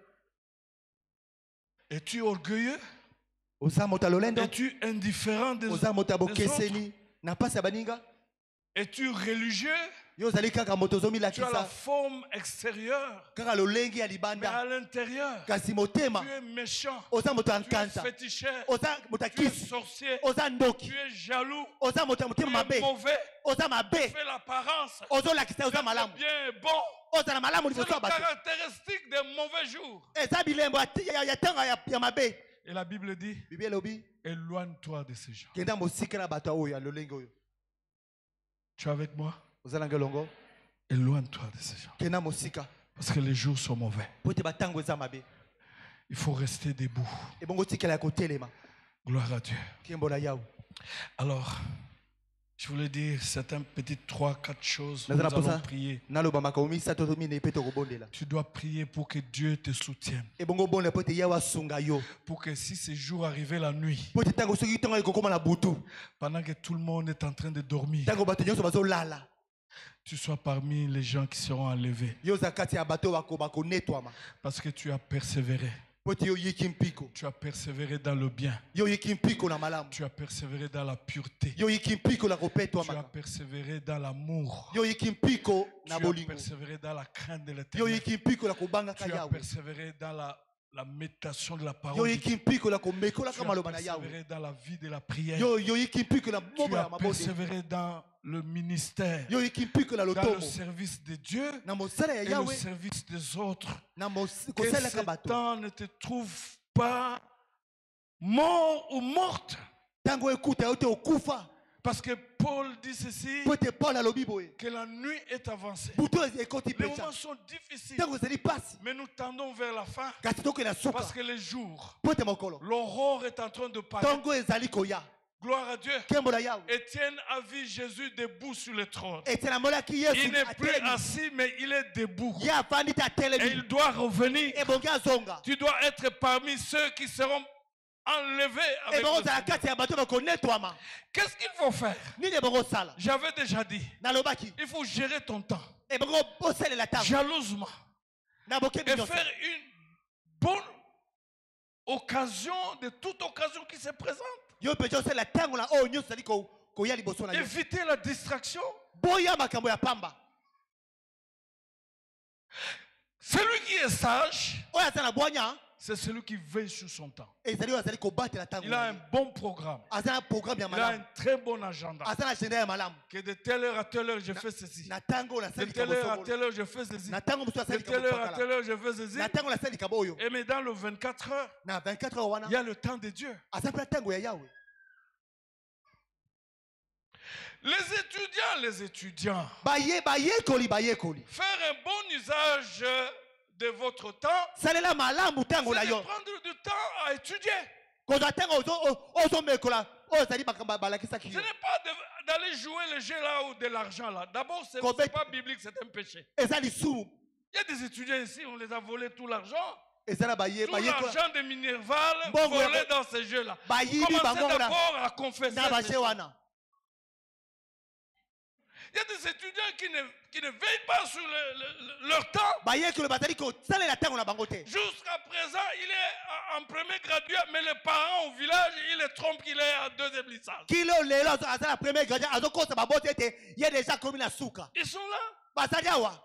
Es-tu orgueilleux? Es-tu indifférent des autres? Es-tu religieux? Yo zali kaka motozomi la Tu as la kisa. forme extérieure, Kaka lolengi ya mais libanda. à l'intérieur, Kasi motema. tu es méchant, Oza moto tu es ankanta. féticheur, Oza tu es motakisi. sorcier, Oza tu ndoki. es jaloux, Oza moto tu motema es mabe. mauvais, Oza tu mabe. fais l'apparence, Ozo la kisa oza c'est malamu. bien et bon. Oza na malamu C'est liboso ya la bato. caractéristique des mauvais jours. Eza bilembo ya tanga ya mabe. Et la Bible dit, Bible lobi. éloigne-toi de ces gens. Kenda mosika na bato oyo ya lolengi oyo. Tu es avec moi? Oza nanga longo. Éloigne-toi de ces gens. Kenda mosika. Parce que les jours sont mauvais. Pote batango eza mabe. Il faut rester debout. Et bongo tikela ya kotelema. Gloire à Dieu. Kembo la yao. Alors, je voulais dire certaines petites 3-4 choses. Nous Nazala allons posa. prier. Naloba makomi sato to mine peto kobondela. Tu dois prier pour que Dieu te soutienne. Et bongo bonde pote yawa sunga yo. Pour que si ce jour arrivait la nuit, Pote tango soki tonga kokoma na butu. pendant que tout le monde est en train de dormir, Tango bato nyonso bazo lala. tu sois parmi les gens qui seront enlevés. Yo zakati ya bato bako netwama. Parce que tu as persévéré. Pote yo yiki mpiko. Tu as persévéré dans le bien. Yo yiki mpiko na malamu. Tu as persévéré dans la pureté. Yo yiki mpiko na kopetwa Tu as maka. persévéré dans l'amour. Yo yiki mpiko Tu na as bolingo. persévéré dans la crainte de Yo l'Éternel. yiki mpiko na kobanga ka Tu as yawe. persévéré dans la méditation de la Yo parole. de yiki mpiko na komekola Tu ka as maloba na yawe. persévéré dans la vie de la prière. Yo yiki mpiko na Tu mobo ya as mabode. persévéré dans le ministère, Yo yiki mpiko na dans le lotomo. service de Dieu Na mosala ya et le yawe. service des autres. Na Que kosala ce ka bato. temps ne te trouve pas mort ou morte. Tango ekuta yo te okufa. Parce que Paul dit ceci, Pote Paul alobi boye. que la nuit est avancée. Buto ekoti Les pecha. moments sont difficiles, Tango zali pasi. mais nous tendons vers la fin. Kasi toke na suka. Parce que les jours, Pote mokolo. l'aurore est en train de paraître. Tango ezali koya. Gloire à Dieu. Kembo la yawe. Étienne a vu Jésus debout sur le trône. Et c'est la mola qui Yesu Il n'est plus atelemi. assis, mais il est debout. Ya fandi ta Et telemi. il doit revenir. Et bonga zonga. Tu dois être parmi ceux qui seront enlevés Et avec bongo le za Seigneur. kati ya bato bako netwama. Qu'est-ce qu'il faut faire? Nini bongo sala. J'avais déjà dit, Na lobaki. il faut gérer ton temps Et bongo bosele la tango. jalousement Na boke et binyo. faire une bonne occasion de toute occasion qui se présente. Yo pecho sele la tango na o nyonso zali koya liboso na yo. Éviter la distraction. Boya makambo ya pamba. Celui qui est sage, Oya zana bwanya. c'est celui qui veille sur son temps. Ezali oya zali kobate la tango. Il a un bon programme. Azana programme ya Il a malamu. un très bon agenda. Azana agenda ya malamu. Que de telle heure à telle heure, je fais ceci. Na tango na De sali telle heure à kaboso. telle heure, je fais ceci. Na tango musu De asali telle heure à kaboso. telle heure, je fais ceci. Na tango na sali kaboyo. Et mais dans le 24 heures, Na 24 heures wana. il y a le temps de Dieu. Azana la tango ya yawe. Les étudiants, Baye koli. faire un bon usage de votre temps, Salela malamu tango na c'est de yo. prendre du temps à étudier. Koza tango ozo mekola. Ozali bakamba balakisa ki. Ce n'est pas d'aller jouer le jeu là ou de l'argent là. D'abord, c'est pas biblique, c'est un péché. Ezali sou. Il y a des étudiants ici, on les a volé tout l'argent. Ezala baye Tout kola. l'argent de Minerval Bon, volé voilà. dans ces jeux-là. Bayibi Commencez bango na. d'abord à confesser. Na ces bache choses. wana. Il y a des étudiants qui ne veillent pas sur leur temps. Baye kolo bazali ko salela tango na bango te. Jusqu'à présent, il est en premier gradué, mais les parents au village, ils le trompent qu'il est en deuxième licence. Kilo lelo azala premier gradien azokosa babote te. Ye déjà komi na suka. Ils sont là. Bazali awa.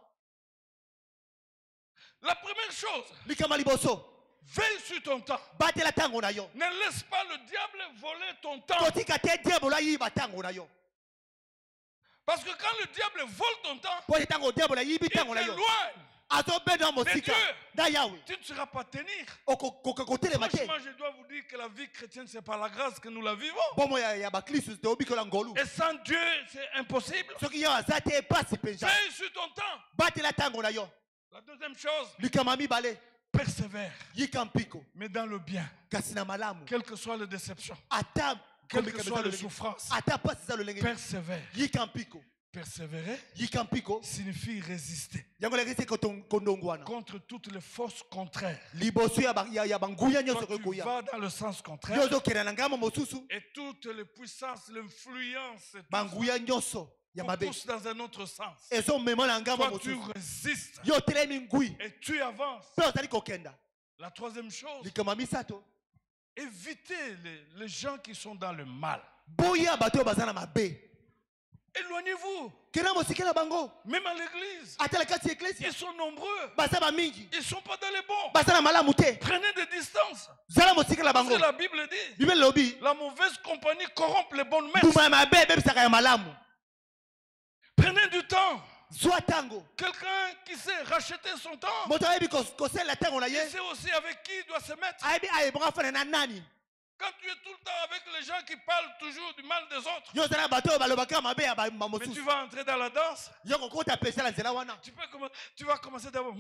La première chose, Likama liboso. veille sur ton temps. Batela tango na yo. Ne laisse pas le diable voler ton temps. Kotika te diabo la yiba tango na yo. Parce que quand le diable vole ton temps, Pote tango diabo la yibi il tango na yo. t'éloigne. Azo beno mosika. Dieu. Da yawe. Tu ne sauras pas tenir. Okokotele mate. Franchement, je dois vous dire que la vie chrétienne, c'est par la grâce que nous la vivons. Bomo ya bakristo te obikola ngolu. Et sans Dieu, c'est impossible. Soki yo azate pasi penja. Veille sur ton temps. Batela tango na yo. La deuxième chose, Likama mibale. persévère, Yika mpiko. mais dans le bien. Kasi na malamu. Quelle que soit les déceptions, Ata quelle que soit les souffrances, Ata pasi za lolenge. persévère. Yika mpiko. Persévérer Yika mpiko. signifie résister Yango la rese kondongwana. contre toutes les forces contraires. Liboso ya banguya nyonso Quand tu koya. vas dans le sens contraire, Yozo kena na ngamo mosusu. et toutes les puissances, l'influence, tout ça, Banguya nyonso ya on mabe. pousse dans un autre sens. Ezo mema na ngamo Toi, tu mosusu. résistes Yo telemi ngui. et tu avances. Pe ozali kokenda. La troisième chose, Likama misato. évitez les gens qui sont dans le mal. Boya bato bazana mabe. Éloignez-vous. Kena mosikela bango. Même à l'église. Atala kati église. Ils sont nombreux. Basa ba mingi. Ils ne sont pas dans les bons. Basa na malamu te. Prenez des distances. Zala mosikela Parce bango. que la Bible dit, Bible lobi. la mauvaise compagnie corrompt les bonnes mères. Buma mabe bebisaka ya malamu. Prenez du temps. Zwa tango. Quelqu'un qui sait racheter son temps. Moto ayebi kosela tango na Il ye. sait aussi avec qui il doit se mettre. Ayebi ayebonga fana na nani. Quand tu es tout le temps avec les gens qui parlent toujours du mal des autres, Yo zala bato balobaka mabe ya ba mais mosusu. tu vas entrer dans la danse, Yo kokota pesa la nzela wana. tu vas commencer d'abord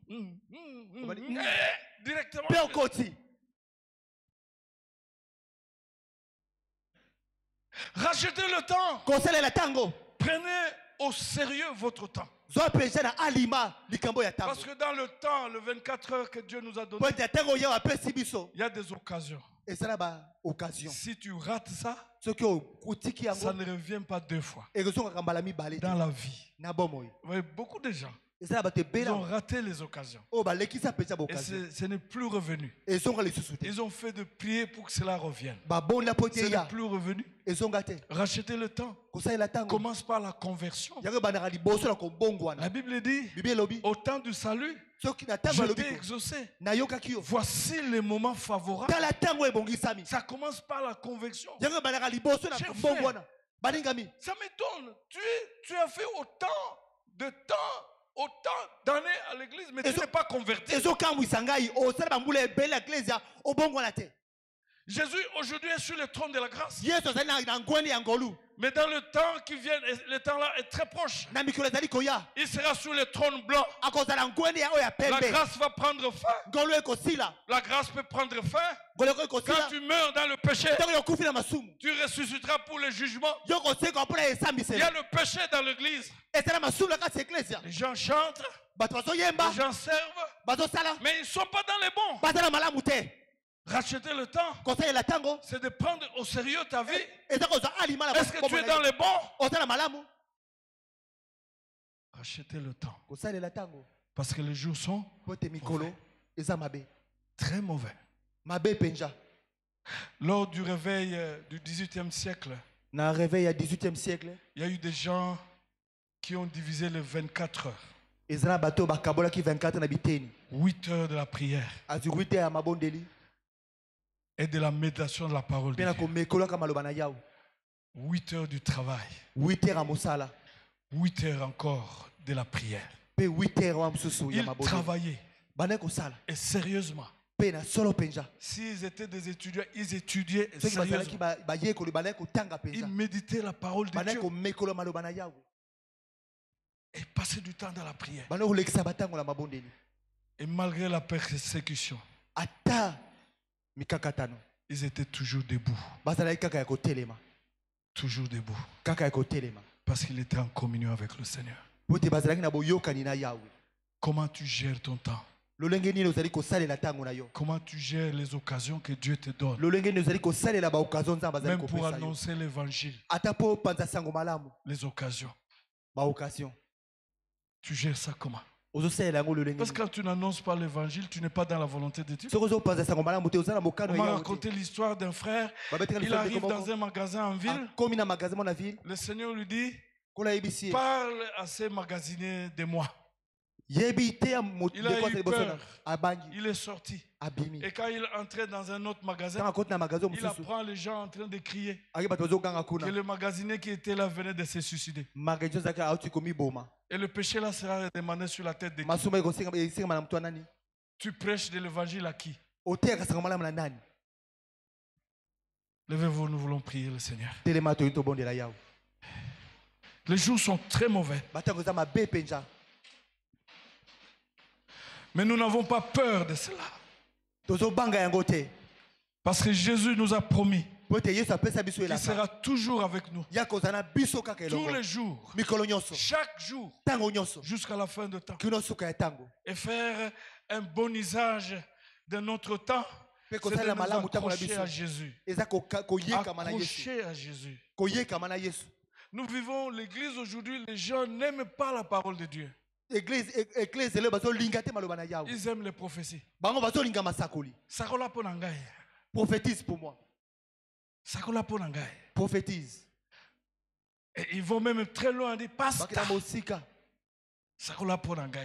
directement. Pe okoti. Rachetez le temps. Kosela la tango. Prenez au sérieux votre temps. Zwa pesa na alima likambo ya tango. Parce que dans le temps, le 24 heures que Dieu nous a donné, Po te tango ya apesi biso. il y a des occasions. Et ça ba occasion. Si tu rates ça, Soki okutiki ça yango. ne revient pas deux fois Et que son kambala mi balé. dans la vie. Na bomoy. Vous voyez, beaucoup de gens, Et ça ba te ils ont bela. raté les occasions. Oh ba lekisa pesa ba Et occasion. ce n'est plus revenu. Et son les sous. Ils ont fait de prier pour que cela revienne. Ba bon la pote Ce n'est ya. plus revenu. Et son gâté. Rachetez le temps. Kosala la tango. Commence par la conversion. Yaka banara liboso na kombongwana. La Bible dit, Bible lobi. au temps du salut, Soki na tango je lobi. t'ai exaucé. Na yoka kiyo. Voici les moments favorables. Tala tango ebongisami. Ça commence par la conversion. Yaka banara liboso na J'ai kombongwana. Baningami. Ça m'étonne. Tu as fait autant d'années à l'église, mais tu n'es pas converti. Ezo kambu isangai. O sala bambula ebela ecclesia. Obongwana te. Jésus aujourd'hui est sur le trône de la grâce. Yesu azali na ngweni ya ngolu. Mais dans le temps qui vient, le temps là est très proche. Na mikolo ezali koya. Il sera sur le trône blanc. Akozala ngweni ya oya La pembe. grâce va prendre fin. Ngolu ekosila. La grâce peut prendre fin. Ngolu Quand ekosila. tu meurs dans le péché, Tango yokufi na masumu. tu ressusciteras pour le jugement. Yoko seko pona Il y a esambisela. le péché dans l'église. Esala masumu na kati ecclesia. Les gens chantent, Bato bazoyemba. les gens servent, Bazosala. mais ils ne sont pas dans les bons. Bazala malamu te. Racheter le temps, Kosalela tango. c'est de prendre au sérieux ta vie. Eza koza alima na Est-ce que tu es dans les bons? Osala malamu. Racheter le temps. Kosalela tango. Parce que les jours sont Pote mikolo. Eza mabe. très mauvais. Mabe penja. Lors du réveil du 18e siècle, Na réveil à 18e siècle. il y a eu des gens qui ont divisé les 24 heures. Ezra bato bakabola ki 24 na biteni. 8 heures de la prière Azurite ya mabondeli. et de la méditation de la parole de Pena Dieu. ko mekolo ka maloba na yao. 8 heures du travail. 8 heures à mosala. 8 heures encore de la prière. Pe 8 heures wa msusu ya Ils mabondeli. travaillaient. Bana ko sala. Et sérieusement. Pena solo penja. S'ils étaient des étudiants, ils étudiaient Ceux qui bazala ki sérieusement. ba ye ko bana ko tanga penja. Ils méditaient la parole de Bana Dieu ko mekolo maloba na yao. et passaient du temps dans la prière. Bana ko lekisa batango na mabondeli. Et malgré la persécution, Ata mikakatano. ils étaient toujours debout. Bazala kaka ya ko telema. Toujours debout. Kaka ya ko telema. Parce qu'ils étaient en communion avec le Seigneur. Pote bazala ki na boyokani na yao. Comment tu gères ton temps? Lolenge nini ozali ko salela tango na yo. Comment tu gères les occasions que Dieu te donne? Lolenge nini ozali ko salela ba occasion nzamba bazali Même ko pour pesa yo. annoncer l'évangile, Ata po panza sango malamu. les occasions. Ba occasion. Tu gères ça comment? Ozo salela ngo lolenge. Parce que quand tu n'annonces pas l'évangile, tu n'es pas dans la volonté de Dieu. Soko zo panza sango malamu te ozala mokano On m'a ya. raconté l'histoire d'un frère. Babeteka Il l'histoire de arrive comment. dans un magasin en ville. Comme na magasin mon ville. Le Seigneur lui dit, Kola ebisi. parle à ces magasiniers de moi. Yebi te ya mo Il a de quoi eu c'est bosona. peur. Abangi. Il est sorti. Abimi. Et quand il entrait dans un autre magasin, Tanga koti na magasin il mususu. apprend les gens en train de crier Ake bato zo ganga que kuna. le magasinier qui était là venait de se suicider. Magasin zaka auti komi boma. Et le péché là sera demandé sur la tête de qui? Masuma iko singa mana mtu nani? Tu prêches de l'évangile à qui? Oteka sango malamu na nani? Levez-vous, nous voulons prier le Seigneur. Telema to into bonde la yao. Les jours sont très mauvais. Batango za mabe penja. Mais nous n'avons pas peur de cela. Tozo banga yango te. Parce que Jésus nous a promis Pote Yesu apesa biso qu'il elaka. sera toujours avec nous. Ya kozana biso kaka Tous elongo. les jours, Mikolo nyonso. chaque jour, Tango nyonso. jusqu'à la fin de temps. Kino suka ya tango. Et faire un bon usage de notre temps, Pe c'est kozala de nous malamu tango na accrocher biso. à Jésus. Eza koyeka mana Yesu. Accrocher à Jésus. Koyeka mana Yesu. Nous vivons l'église aujourd'hui, les gens n'aiment pas la parole de Dieu. Église le bazo linga te maloba na yawo. Ils aiment les prophéties. Bango bazo linga masakoli. Sakola ponangai. Prophétise pour moi. Sakola ponangai. Prophétise. Et ils vont même très loin, dire pasteur. bakenda mosika. Ça roule pour l'angai.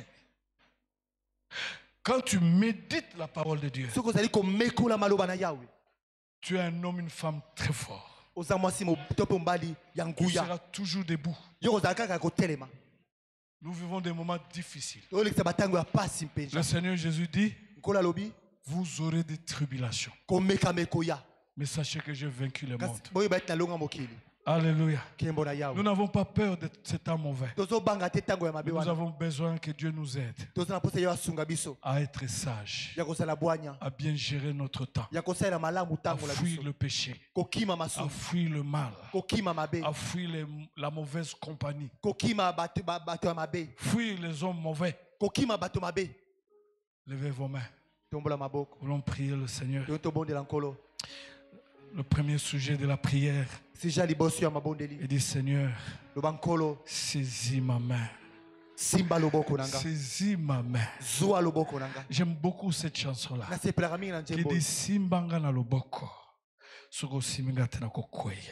Quand tu médites la parole de Dieu, Soko zali ko mekola maloba na Yahweh. tu es un homme, une femme très fort. Oza mwasi mo topo mbali ya Tu nguya. seras toujours debout. Yo kozala kaka kotelema. Nous vivons des moments difficiles. Olekisa batango ya pasi mpenza. Le Seigneur Jésus dit, Nkola lobi vous aurez des tribulations. ko meka mekoya. Mais sachez que j'ai vaincu le monde. Kasi boye ba na longa mokili. Alléluia. Kembo na Yahweh. Nous n'avons pas peur de cet temps mauvais. Tozo banga te tango ya mabe Nous wana. avons besoin que Dieu nous aide Tozo na posa yo asunga biso. à être sages, Ya kosala bwanya. à bien gérer notre temps, Ya kosala malamu à tango la fuir biso. le péché, Kokima à masu. fuir le mal, Kokima mabe. à fuir la mauvaise compagnie, Kokima bato ya mabe. fuir les hommes mauvais. Kokima bato mabe. Levez vos mains. Tombola maboko. Nous allons prier le Seigneur. Yo to bonde la nkolo. Le premier sujet de la prière, Si jali bosu ya mabondeli. il dit Seigneur, Lo bankolo saisis ma main. simba loboko nanga. Saisis ma main. Zua loboko nanga. J'aime beaucoup cette chanson-là. Na sepelaka mingi na Qui njembo. dit Simbanga na loboko. Soko siminga tena kokweya.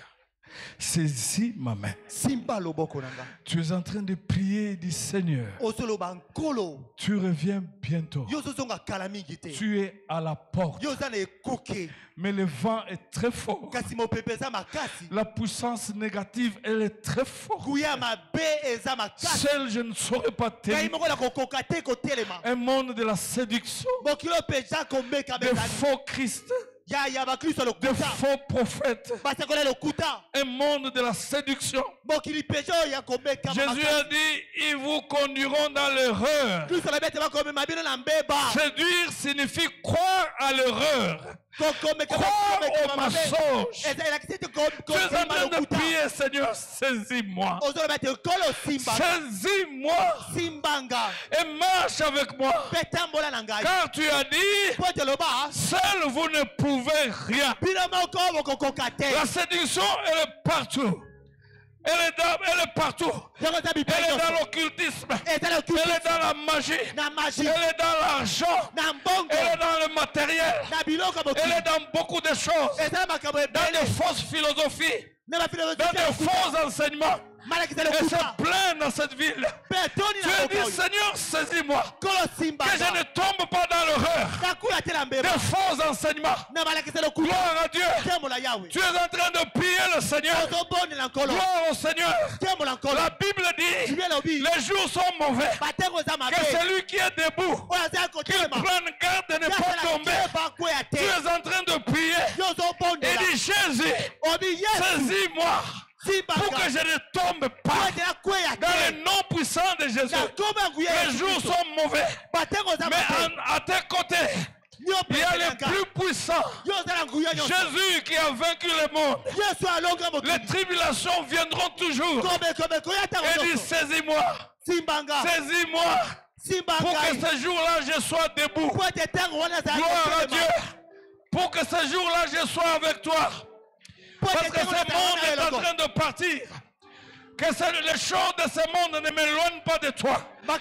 Saisis ma main. Simba loboko nanga. Tu es en train de prier et dis Seigneur, Osolo bankolo. tu reviens bientôt. Yo zozonga kala mingi te. Tu es à la porte. Yo za na ekoke. Mais le vent est très fort. Kasi mopepe eza makasi. La puissance négative, elle est très forte. Kuya mabe eza makasi. Seul, je ne saurais pas Kai tenir. moko na kokoka te kotelema. Un monde de la séduction, Mokilo peja komeka de bezali. faux Christ, Ya bakristo de lokuta. faux prophètes. Basakola lokuta. Un monde de la séduction. Mokili peja ya komeka Jésus a dit, ils vous conduiront dans l'erreur. Kristo na bete bakomema bino na mbeba. Séduire signifie croire à l'erreur, Kokomeka croire au mabe. mensonge. Eza la kisete Tu es en komema train de lokuta. prier, Seigneur, saisis-moi. Ozolo bete kolo simba. Saisis-moi Simbanga. et marche avec moi. Petambola na ngai. Car tu as dit, Pote loba. seul vous ne pouvez rien. Bino moko bokokoka te. La séduction, elle est partout. Elle est partout. Yango za Elle est bipeyo. dans l'occultisme. Eza la Elle est dans la magie. na magie. Elle est dans l'argent. Na mbongo. Elle est dans le matériel. Na biloko Elle mokili. est dans beaucoup de choses. Eza makambo Dans ebele. des fausses philosophies. Na ba philosophie. Dans des faux enseignements. Malakisa Et c'est lokuta. plein dans cette ville. Petoni Tu na as dit, kokoyo. Seigneur, saisis-moi. Kolo simba. Que je ne tombe pas dans l'erreur. Nakula te na mbeba. Des faux enseignements. Na malakisa lokuta. Gloire à Dieu. Tembo la Yahweh. Tu es en train de prier le Seigneur. Ozoboni na nkolo. Gloire au Seigneur. Tembo la nkolo. La Bible dit, Jibie lobi. les jours sont mauvais. Batengo za mabe. Que celui qui est debout, Oya za qu'il kotelema. prenne garde de ne pas tomber. Bakwea Tu te. es en train de prier. Yo zoboni Et la. dis, Jésus, Obi Yesu. saisis-moi pour que Simbanga. je ne tombe pas. Kwete na kwea Dans te. le nom puissant de Jésus. Na koma nguye. Les jours sont mauvais. Batengo za Mais mabe. à tes côtés, Yo il y a les petelanga. plus puissants. Yo za na nguya nyonso. Jésus qui a vaincu le monde. Yesu alonga mokili. Les tribulations viendront toujours. Kome koyata Et dis, nyonso. saisis-moi. Simbanga. Saisis-moi. Pour Simbanga. que ce jour-là, je sois debout. Kwete tango wana za. Gloire à Dieu. Pour que ce jour-là, je sois avec toi. Parce que ce monde est en train de partir. Que les choses de ce monde ne m'éloignent pas de toi.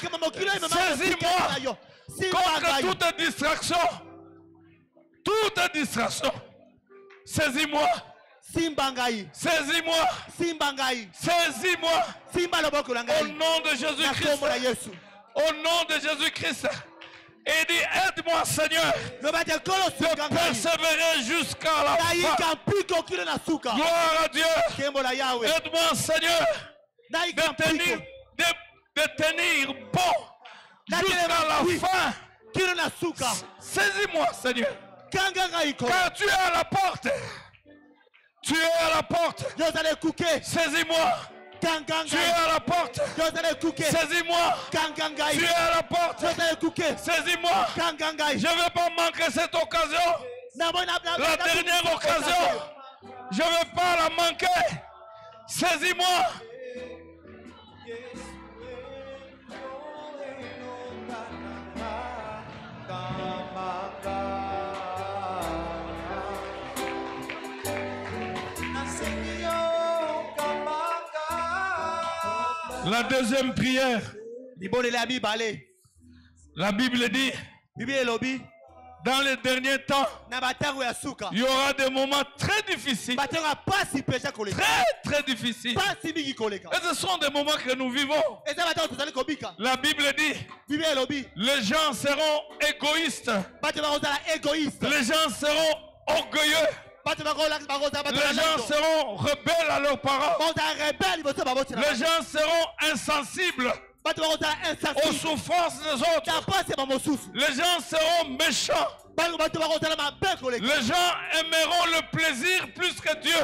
Saisis-moi contre toute distraction. Toute distraction. Saisis-moi. Simbangai. Saisis-moi. Simbangai. Saisis-moi. Simba loboko Au langai. nom de Jésus-Christ. Au nom de Jésus-Christ. Et dis, aide-moi, Seigneur, de persévérer jusqu'à la fin. Gloire à Dieu. Aide-moi, Seigneur, de tenir bon jusqu'à la fin. Saisis-moi, Seigneur. Car tu es à la porte. Tu es à la porte. Saisis-moi. Tu es à la porte. Saisis-moi. Tu es à la porte. Saisis-moi. Je ne vais pas manquer cette occasion. La dernière occasion. Je ne vais pas la manquer. Saisis-moi. La deuxième prière. La Bible dit, Dans les derniers temps, il y aura des moments très difficiles. Très, très difficiles. Et ce sont des moments que nous vivons. La Bible dit, les gens seront égoïstes. Les gens seront orgueilleux. Les gens seront rebelles à leurs parents. Les gens seront insensibles aux souffrances des autres. Les gens seront méchants. Les gens aimeront le plaisir plus que Dieu.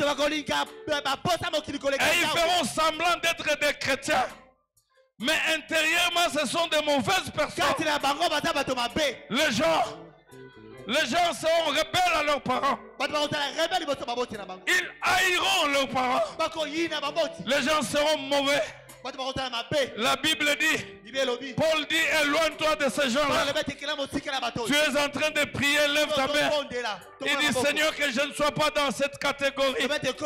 Et ils feront semblant d'être des chrétiens. Mais intérieurement, ce sont des mauvaises personnes. Les gens seront rebelles à leurs parents. Ils haïront leurs parents. Les gens seront mauvais. La Bible dit, Paul dit, éloigne-toi de ces gens-là. Tu es en train de prier, lève ta main. Il dit, Seigneur, que je ne sois pas dans cette catégorie.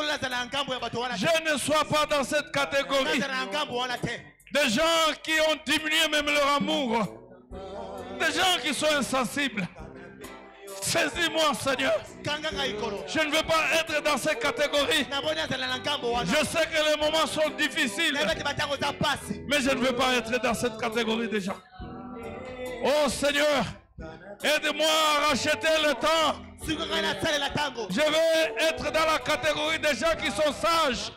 Je ne sois pas dans cette catégorie. Des gens qui ont diminué même leur amour. Des gens qui sont insensibles. Saisis-moi, Seigneur. Je ne veux pas être dans cette catégorie. Je sais que les moments sont difficiles. Mais je ne veux pas être dans cette catégorie des gens. Oh Seigneur, aide-moi à racheter le temps. Je veux être dans la catégorie des gens qui sont sages.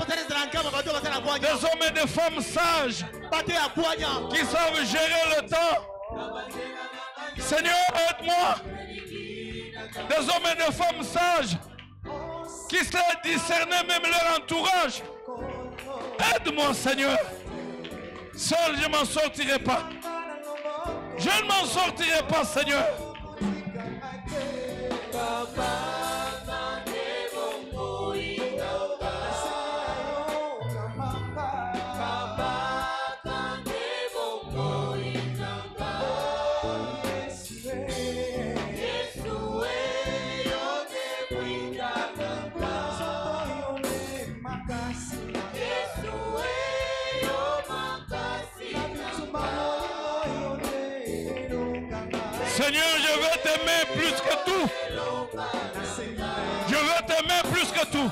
Des hommes et des femmes sages qui savent gérer le temps. Seigneur, aide-moi. Des hommes et des femmes sages qui savent discerner même leur entourage. Aide-moi, Seigneur. Seul, je ne m'en sortirai pas. Je ne m'en sortirai pas, Seigneur. Seigneur, je veux t'aimer plus que tout. Je veux t'aimer plus que tout.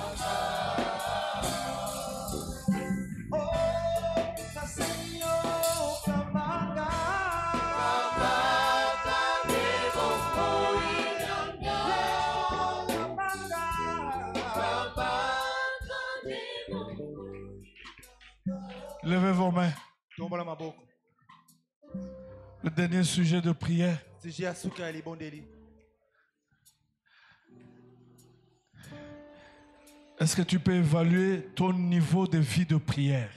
Levez vos mains. Le dernier sujet de prière. Est-ce que tu peux évaluer ton niveau de vie de prière?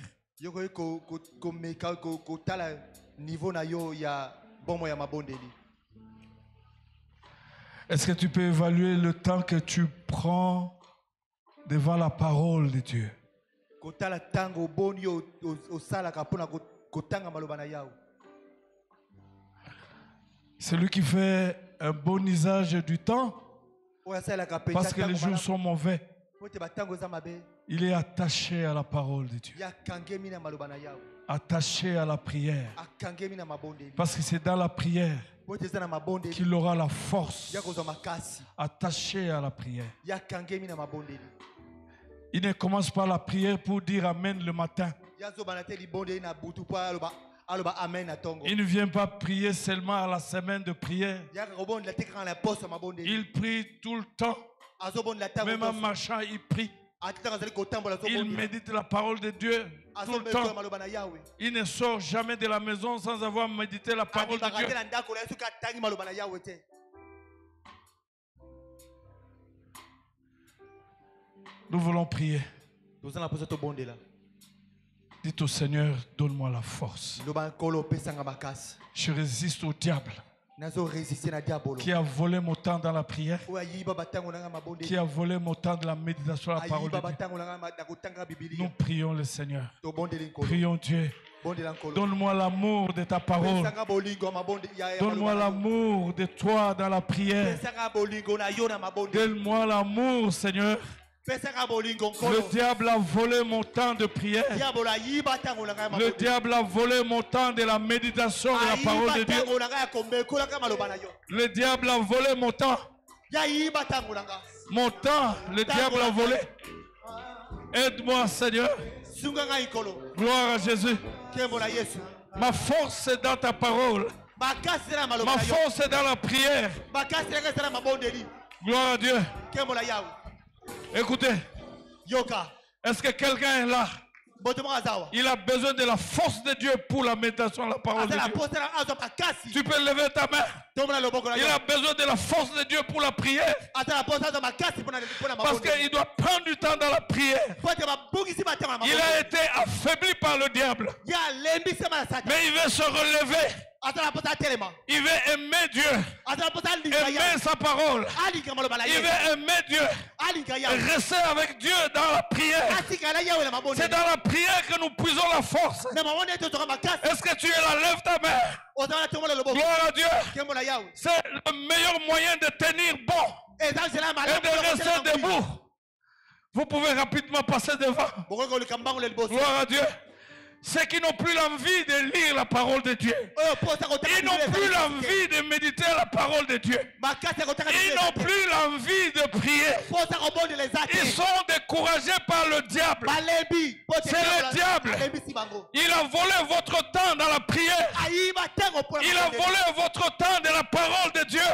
Est-ce que tu peux évaluer le temps que tu prends devant la parole de Dieu? Celui qui fait un bon usage du temps, parce que les jours sont mauvais, il est attaché à la parole de Dieu, attaché à la prière, parce que c'est dans la prière qu'il aura la force, attaché à la prière. Il ne commence pas la prière pour dire Amen le matin. Il ne vient pas prier seulement à la semaine de prière. Il prie tout le temps. Même en marchant, il prie. Il médite la parole de Dieu tout le temps. Il ne sort jamais de la maison sans avoir médité la parole de Dieu. Nous voulons prier. Dites au Seigneur, donne-moi la force. Je résiste au diable qui a volé mon temps dans la prière, qui a volé mon temps de la méditation de la parole de Dieu. Nous prions le Seigneur. Prions Dieu. Donne-moi l'amour de ta parole. Donne-moi l'amour de toi dans la prière. Donne-moi l'amour, Seigneur, Le diable a volé mon temps de prière. Le diable a volé mon temps de la méditation de la parole de Dieu. Le diable a volé mon temps. Mon temps, le diable a volé. Aide-moi, Seigneur. Gloire à Jésus. Ma force est dans ta parole. Ma force est dans la prière. Gloire à Dieu. Écoutez. Est-ce que quelqu'un est là? Il a besoin de la force de Dieu pour la méditation de la parole de Dieu. Tu peux lever ta main. Il a besoin de la force de Dieu pour la prière. Parce qu'il doit prendre du temps dans la prière. Il a été affaibli par le diable. Mais il veut se relever. Il veut aimer Dieu. Aimer sa parole. Il veut aimer Dieu. Rester avec Dieu dans la prière. C'est dans la prière que nous puisons la force. Est-ce que tu es là? Lève ta main. Gloire à Dieu. C'est le meilleur moyen de tenir bon et de rester debout. Vous pouvez rapidement passer devant. Gloire à Dieu. Ceux qui n'ont plus l'envie de lire la parole de Dieu. Ils n'ont plus l'envie de méditer la parole de Dieu. Ils n'ont plus l'envie de prier. Ils sont découragés par le diable. C'est le diable. Il a volé votre temps dans la prière. Il a volé votre temps de la parole de Dieu.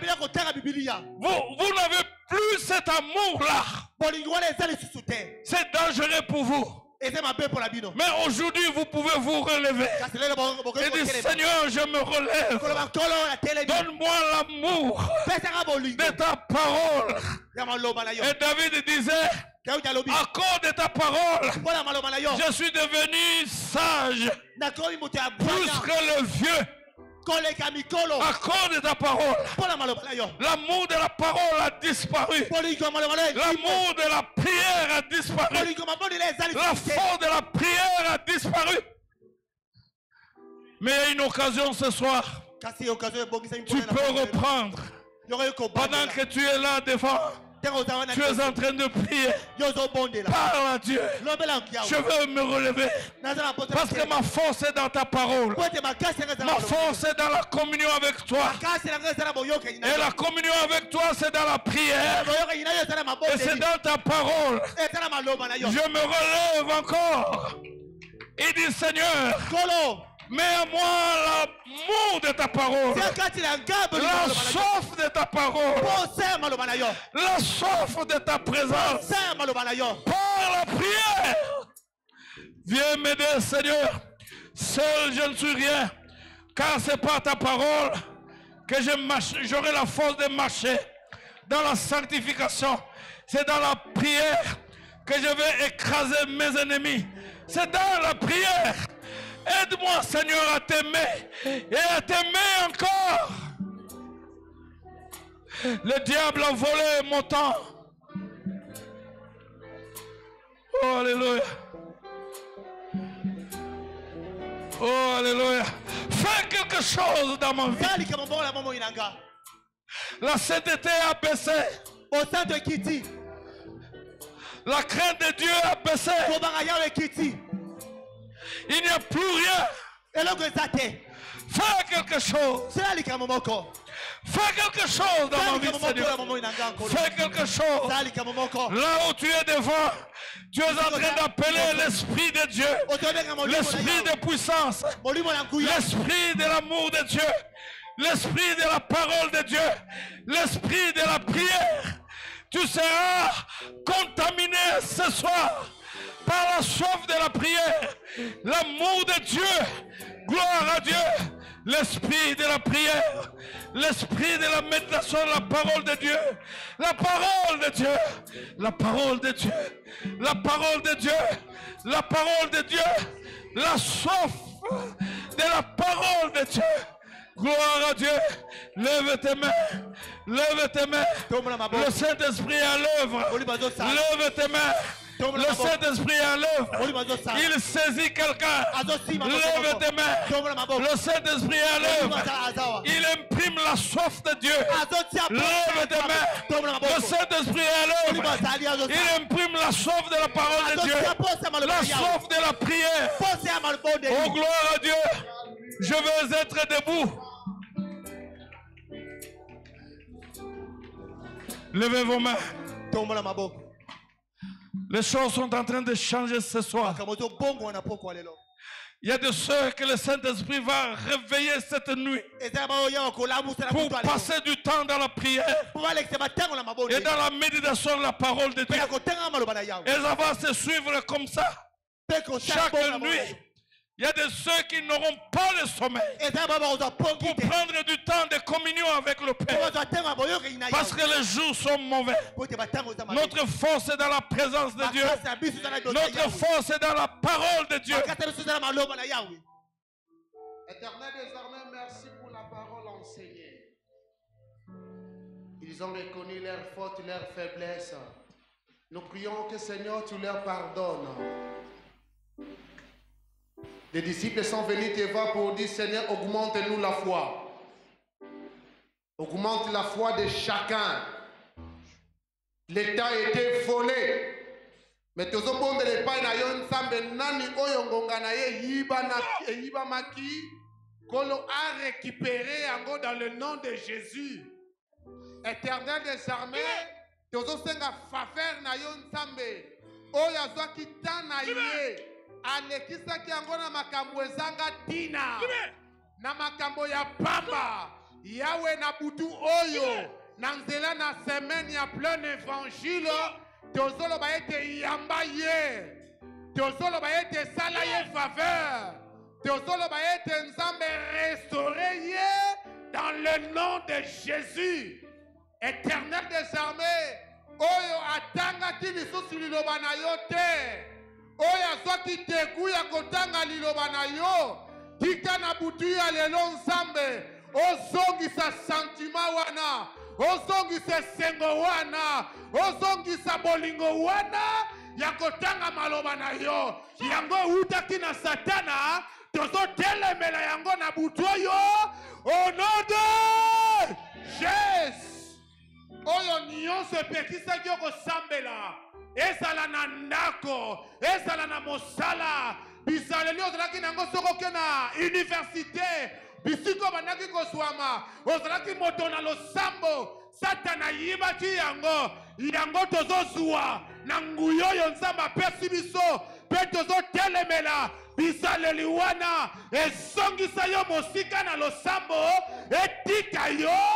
Vous n'avez plus cet amour-là. C'est dangereux pour vous. Mais aujourd'hui, vous pouvez vous relever et dire: Seigneur, je me relève. Donne-moi l'amour de ta parole. Et David disait: à cause de ta parole, je suis devenu sage plus que le vieux. À cause de ta parole, l'amour de la parole a disparu. L'amour de la prière a disparu. La force de la prière a disparu. Mais il y a une occasion ce soir. Tu peux reprendre. Pendant que tu es là devant, tu es en train de prier. Parle à Dieu. Je veux me relever. Parce que ma force est dans ta parole. Ma force est dans la communion avec toi. Et la communion avec toi, c'est dans la prière. Et c'est dans ta parole. Je me relève encore. Il dit: Seigneur, mets à moi l'amour de ta parole, la soif de ta parole, la soif de ta présence, par la prière. Viens m'aider, Seigneur. Seul je ne suis rien, car c'est par ta parole que j'aurai la force de marcher dans la sanctification. C'est dans la prière que je vais écraser mes ennemis. C'est dans la prière. Aide-moi, Seigneur, à t'aimer et à t'aimer encore. Le diable a volé mon temps. Oh, alléluia. Oh, alléluia. Fais quelque chose dans ma vie. La sainteté a baissé. La crainte de Dieu a baissé. Il n'y a plus rien. Fais quelque chose. Fais quelque chose dans ma vie, Seigneur. Fais quelque chose. Là où tu es devant, tu es en train d'appeler l'Esprit de Dieu. L'Esprit de puissance. L'Esprit de l'amour de Dieu. L'Esprit de la parole de Dieu. L'Esprit de la prière. Tu seras contaminé ce soir par la soif de la prière, l'amour de Dieu. Gloire à Dieu. L'esprit de la prière, l'esprit de la méditation de la parole de Dieu, la parole de Dieu, la parole de Dieu, la parole de Dieu, la parole de Dieu, la soif de la parole de Dieu. Gloire à Dieu. Lève tes mains. Lève tes mains. Le Saint-Esprit est à l'œuvre. Lève tes mains. Le Saint-Esprit est à l'œuvre. Il saisit quelqu'un. Lève tes mains. Le Saint-Esprit est à l'œuvre. Il imprime imprime la soif de Dieu. Lève tes mains. Le Saint-Esprit est à l'œuvre. Il imprime la soif de la parole de Dieu. La soif de la prière. Oh, gloire à Dieu. Je veux être debout. Levez vos mains. Les choses sont en train de changer ce soir. Il y a de ceux que le Saint-Esprit va réveiller cette nuit pour passer du temps dans la prière et dans la méditation de la parole de Dieu. Et ça va se suivre comme ça. Chaque nuit, il y a de ceux qui n'auront pas le sommeil pour prendre du temps de communion avec le Père. Parce que les jours sont mauvais. Notre force est dans la présence de Dieu. Notre force est dans la parole de Dieu. Éternel, désormais, merci pour la parole enseignée. Ils ont reconnu leurs fautes, leurs faiblesses. Nous prions que, Seigneur, tu leur pardonnes. Les disciples sont venus te voir pour dire, Seigneur, augmente-nous la foi. Augmente la foi de chacun. L'État était volé. Mais tous les monde de pas na yon sambe nani oyongonga na ye yiba maki kolo a récupéré encore dans le nom de Jésus. Éternel des armées, tous senga faveur na yon sambe oya zwa kitana ye. Alekisa ki angona makambo ezanga tina na makambo ya pamba yawe na butu oyo na nzela na semaine ya plein évangile tozolo ba ete yamba ye tozolo ba ete sala ye faveur tozolo ba ete nzambe restaurer ye dans le nom de Jésus. Éternel des armées oyo atanga ti lisusu liloba na yo te oya soki tekuya kotanga liloba na yo tika na butu ya lelo nzambe ozongisa sentiment wana ozongisa sengo wana ozongisa bolingo wana ya kotanga maloba na yo yango utaki na satana tozotelemela yango na butu oyo au nom de Jésus. Oyo nyonso epekisaki okosambela ezala na ndako ezala na mosala bisaleli ozalaki nango soko ke na université bisiko bandaki kozwama ozalaki moto na losambo satana yibaki yango tozozwa na nguya oyo nzambe apesi biso mpe tozotelemela bisaleli wana ezongisa yo mosika na losambo etika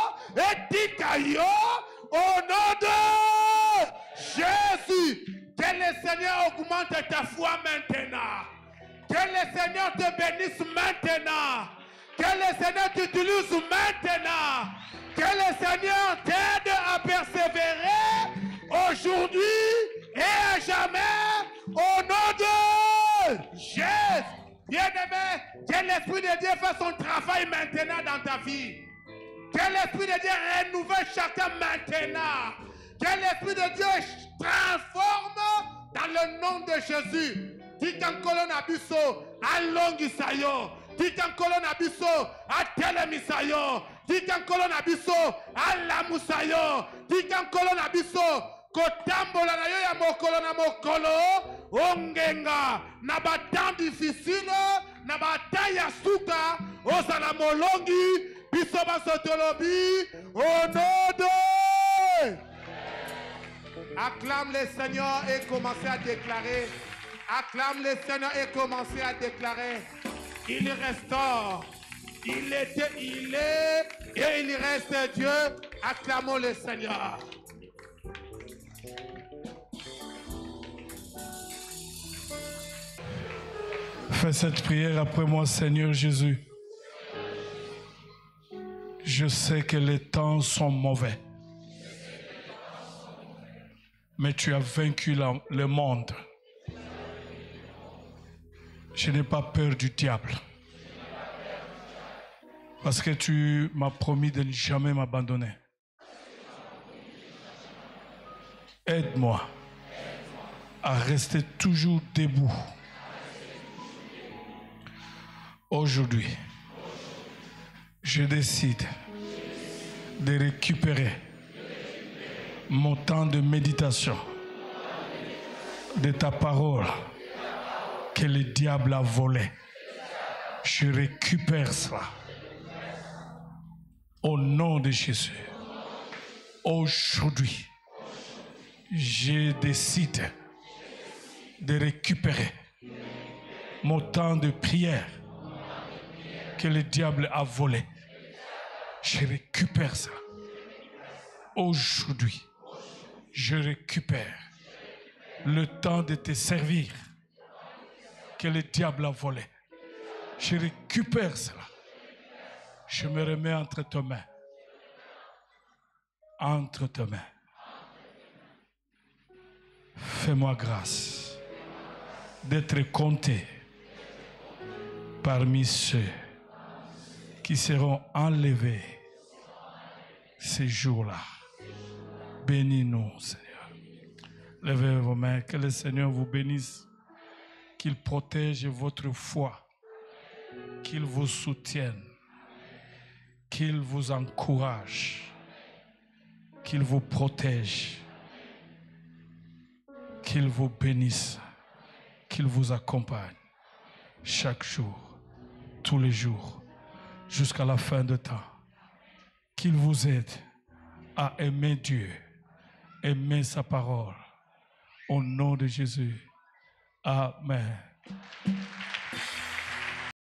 yo au nom de Jésus. Que le Seigneur augmente ta foi maintenant. Que le Seigneur te bénisse maintenant. Que le Seigneur t'utilise maintenant. Que le Seigneur t'aide à persévérer aujourd'hui et à jamais au nom de Jésus. Bien-aimé, que l'Esprit de Dieu fasse son travail maintenant dans ta vie. Que l'Esprit de Dieu renouvelle chacun maintenant. Que l'Esprit de Dieu transforme dans le nom de Jésus. Tikankolo na biso alongisa yo. Tikankolo na biso atelemisa yo. Tikankolo na biso alamusa yo. Tikankolo na biso kotambola na yo ya mokolo na mokolo. Ongenga na batan difficile na batan ya suka ozala molongi biso basotolobi au nom de Acclame le Seigneur et commencez à déclarer. Acclame le Seigneur et commencez à déclarer. Il restaure. Il était, il est et il reste Dieu. Acclamons le Seigneur. Fais cette prière après moi, Seigneur Jésus. Je sais que les temps sont mauvais. Mais tu as vaincu le monde. Je n'ai pas peur du diable. Parce que tu m'as promis de ne jamais m'abandonner. Aide-moi à rester toujours debout. Aujourd'hui, je décide de récupérer mon temps de méditation de ta parole que le diable a volé. Je récupère cela. Au nom de Jésus. Aujourd'hui, je décide de récupérer mon temps de prière que le diable a volé. Je récupère ça. Aujourd'hui, je récupère le temps de te servir que le diable a volé. Je récupère cela. Je me remets entre tes mains. Entre tes mains. Fais-moi grâce d'être compté parmi ceux qui seront enlevés ces jours-là. Bénis-nous, Seigneur. Levez vos mains, que le Seigneur vous bénisse, qu'il protège votre foi, qu'il vous soutienne, qu'il vous encourage, qu'il vous protège, qu'il vous bénisse, qu'il vous accompagne chaque jour, tous les jours, jusqu'à la fin de temps. Qu'il vous aide à aimer Dieu, aimer sa parole. Au nom de Jésus. Amen.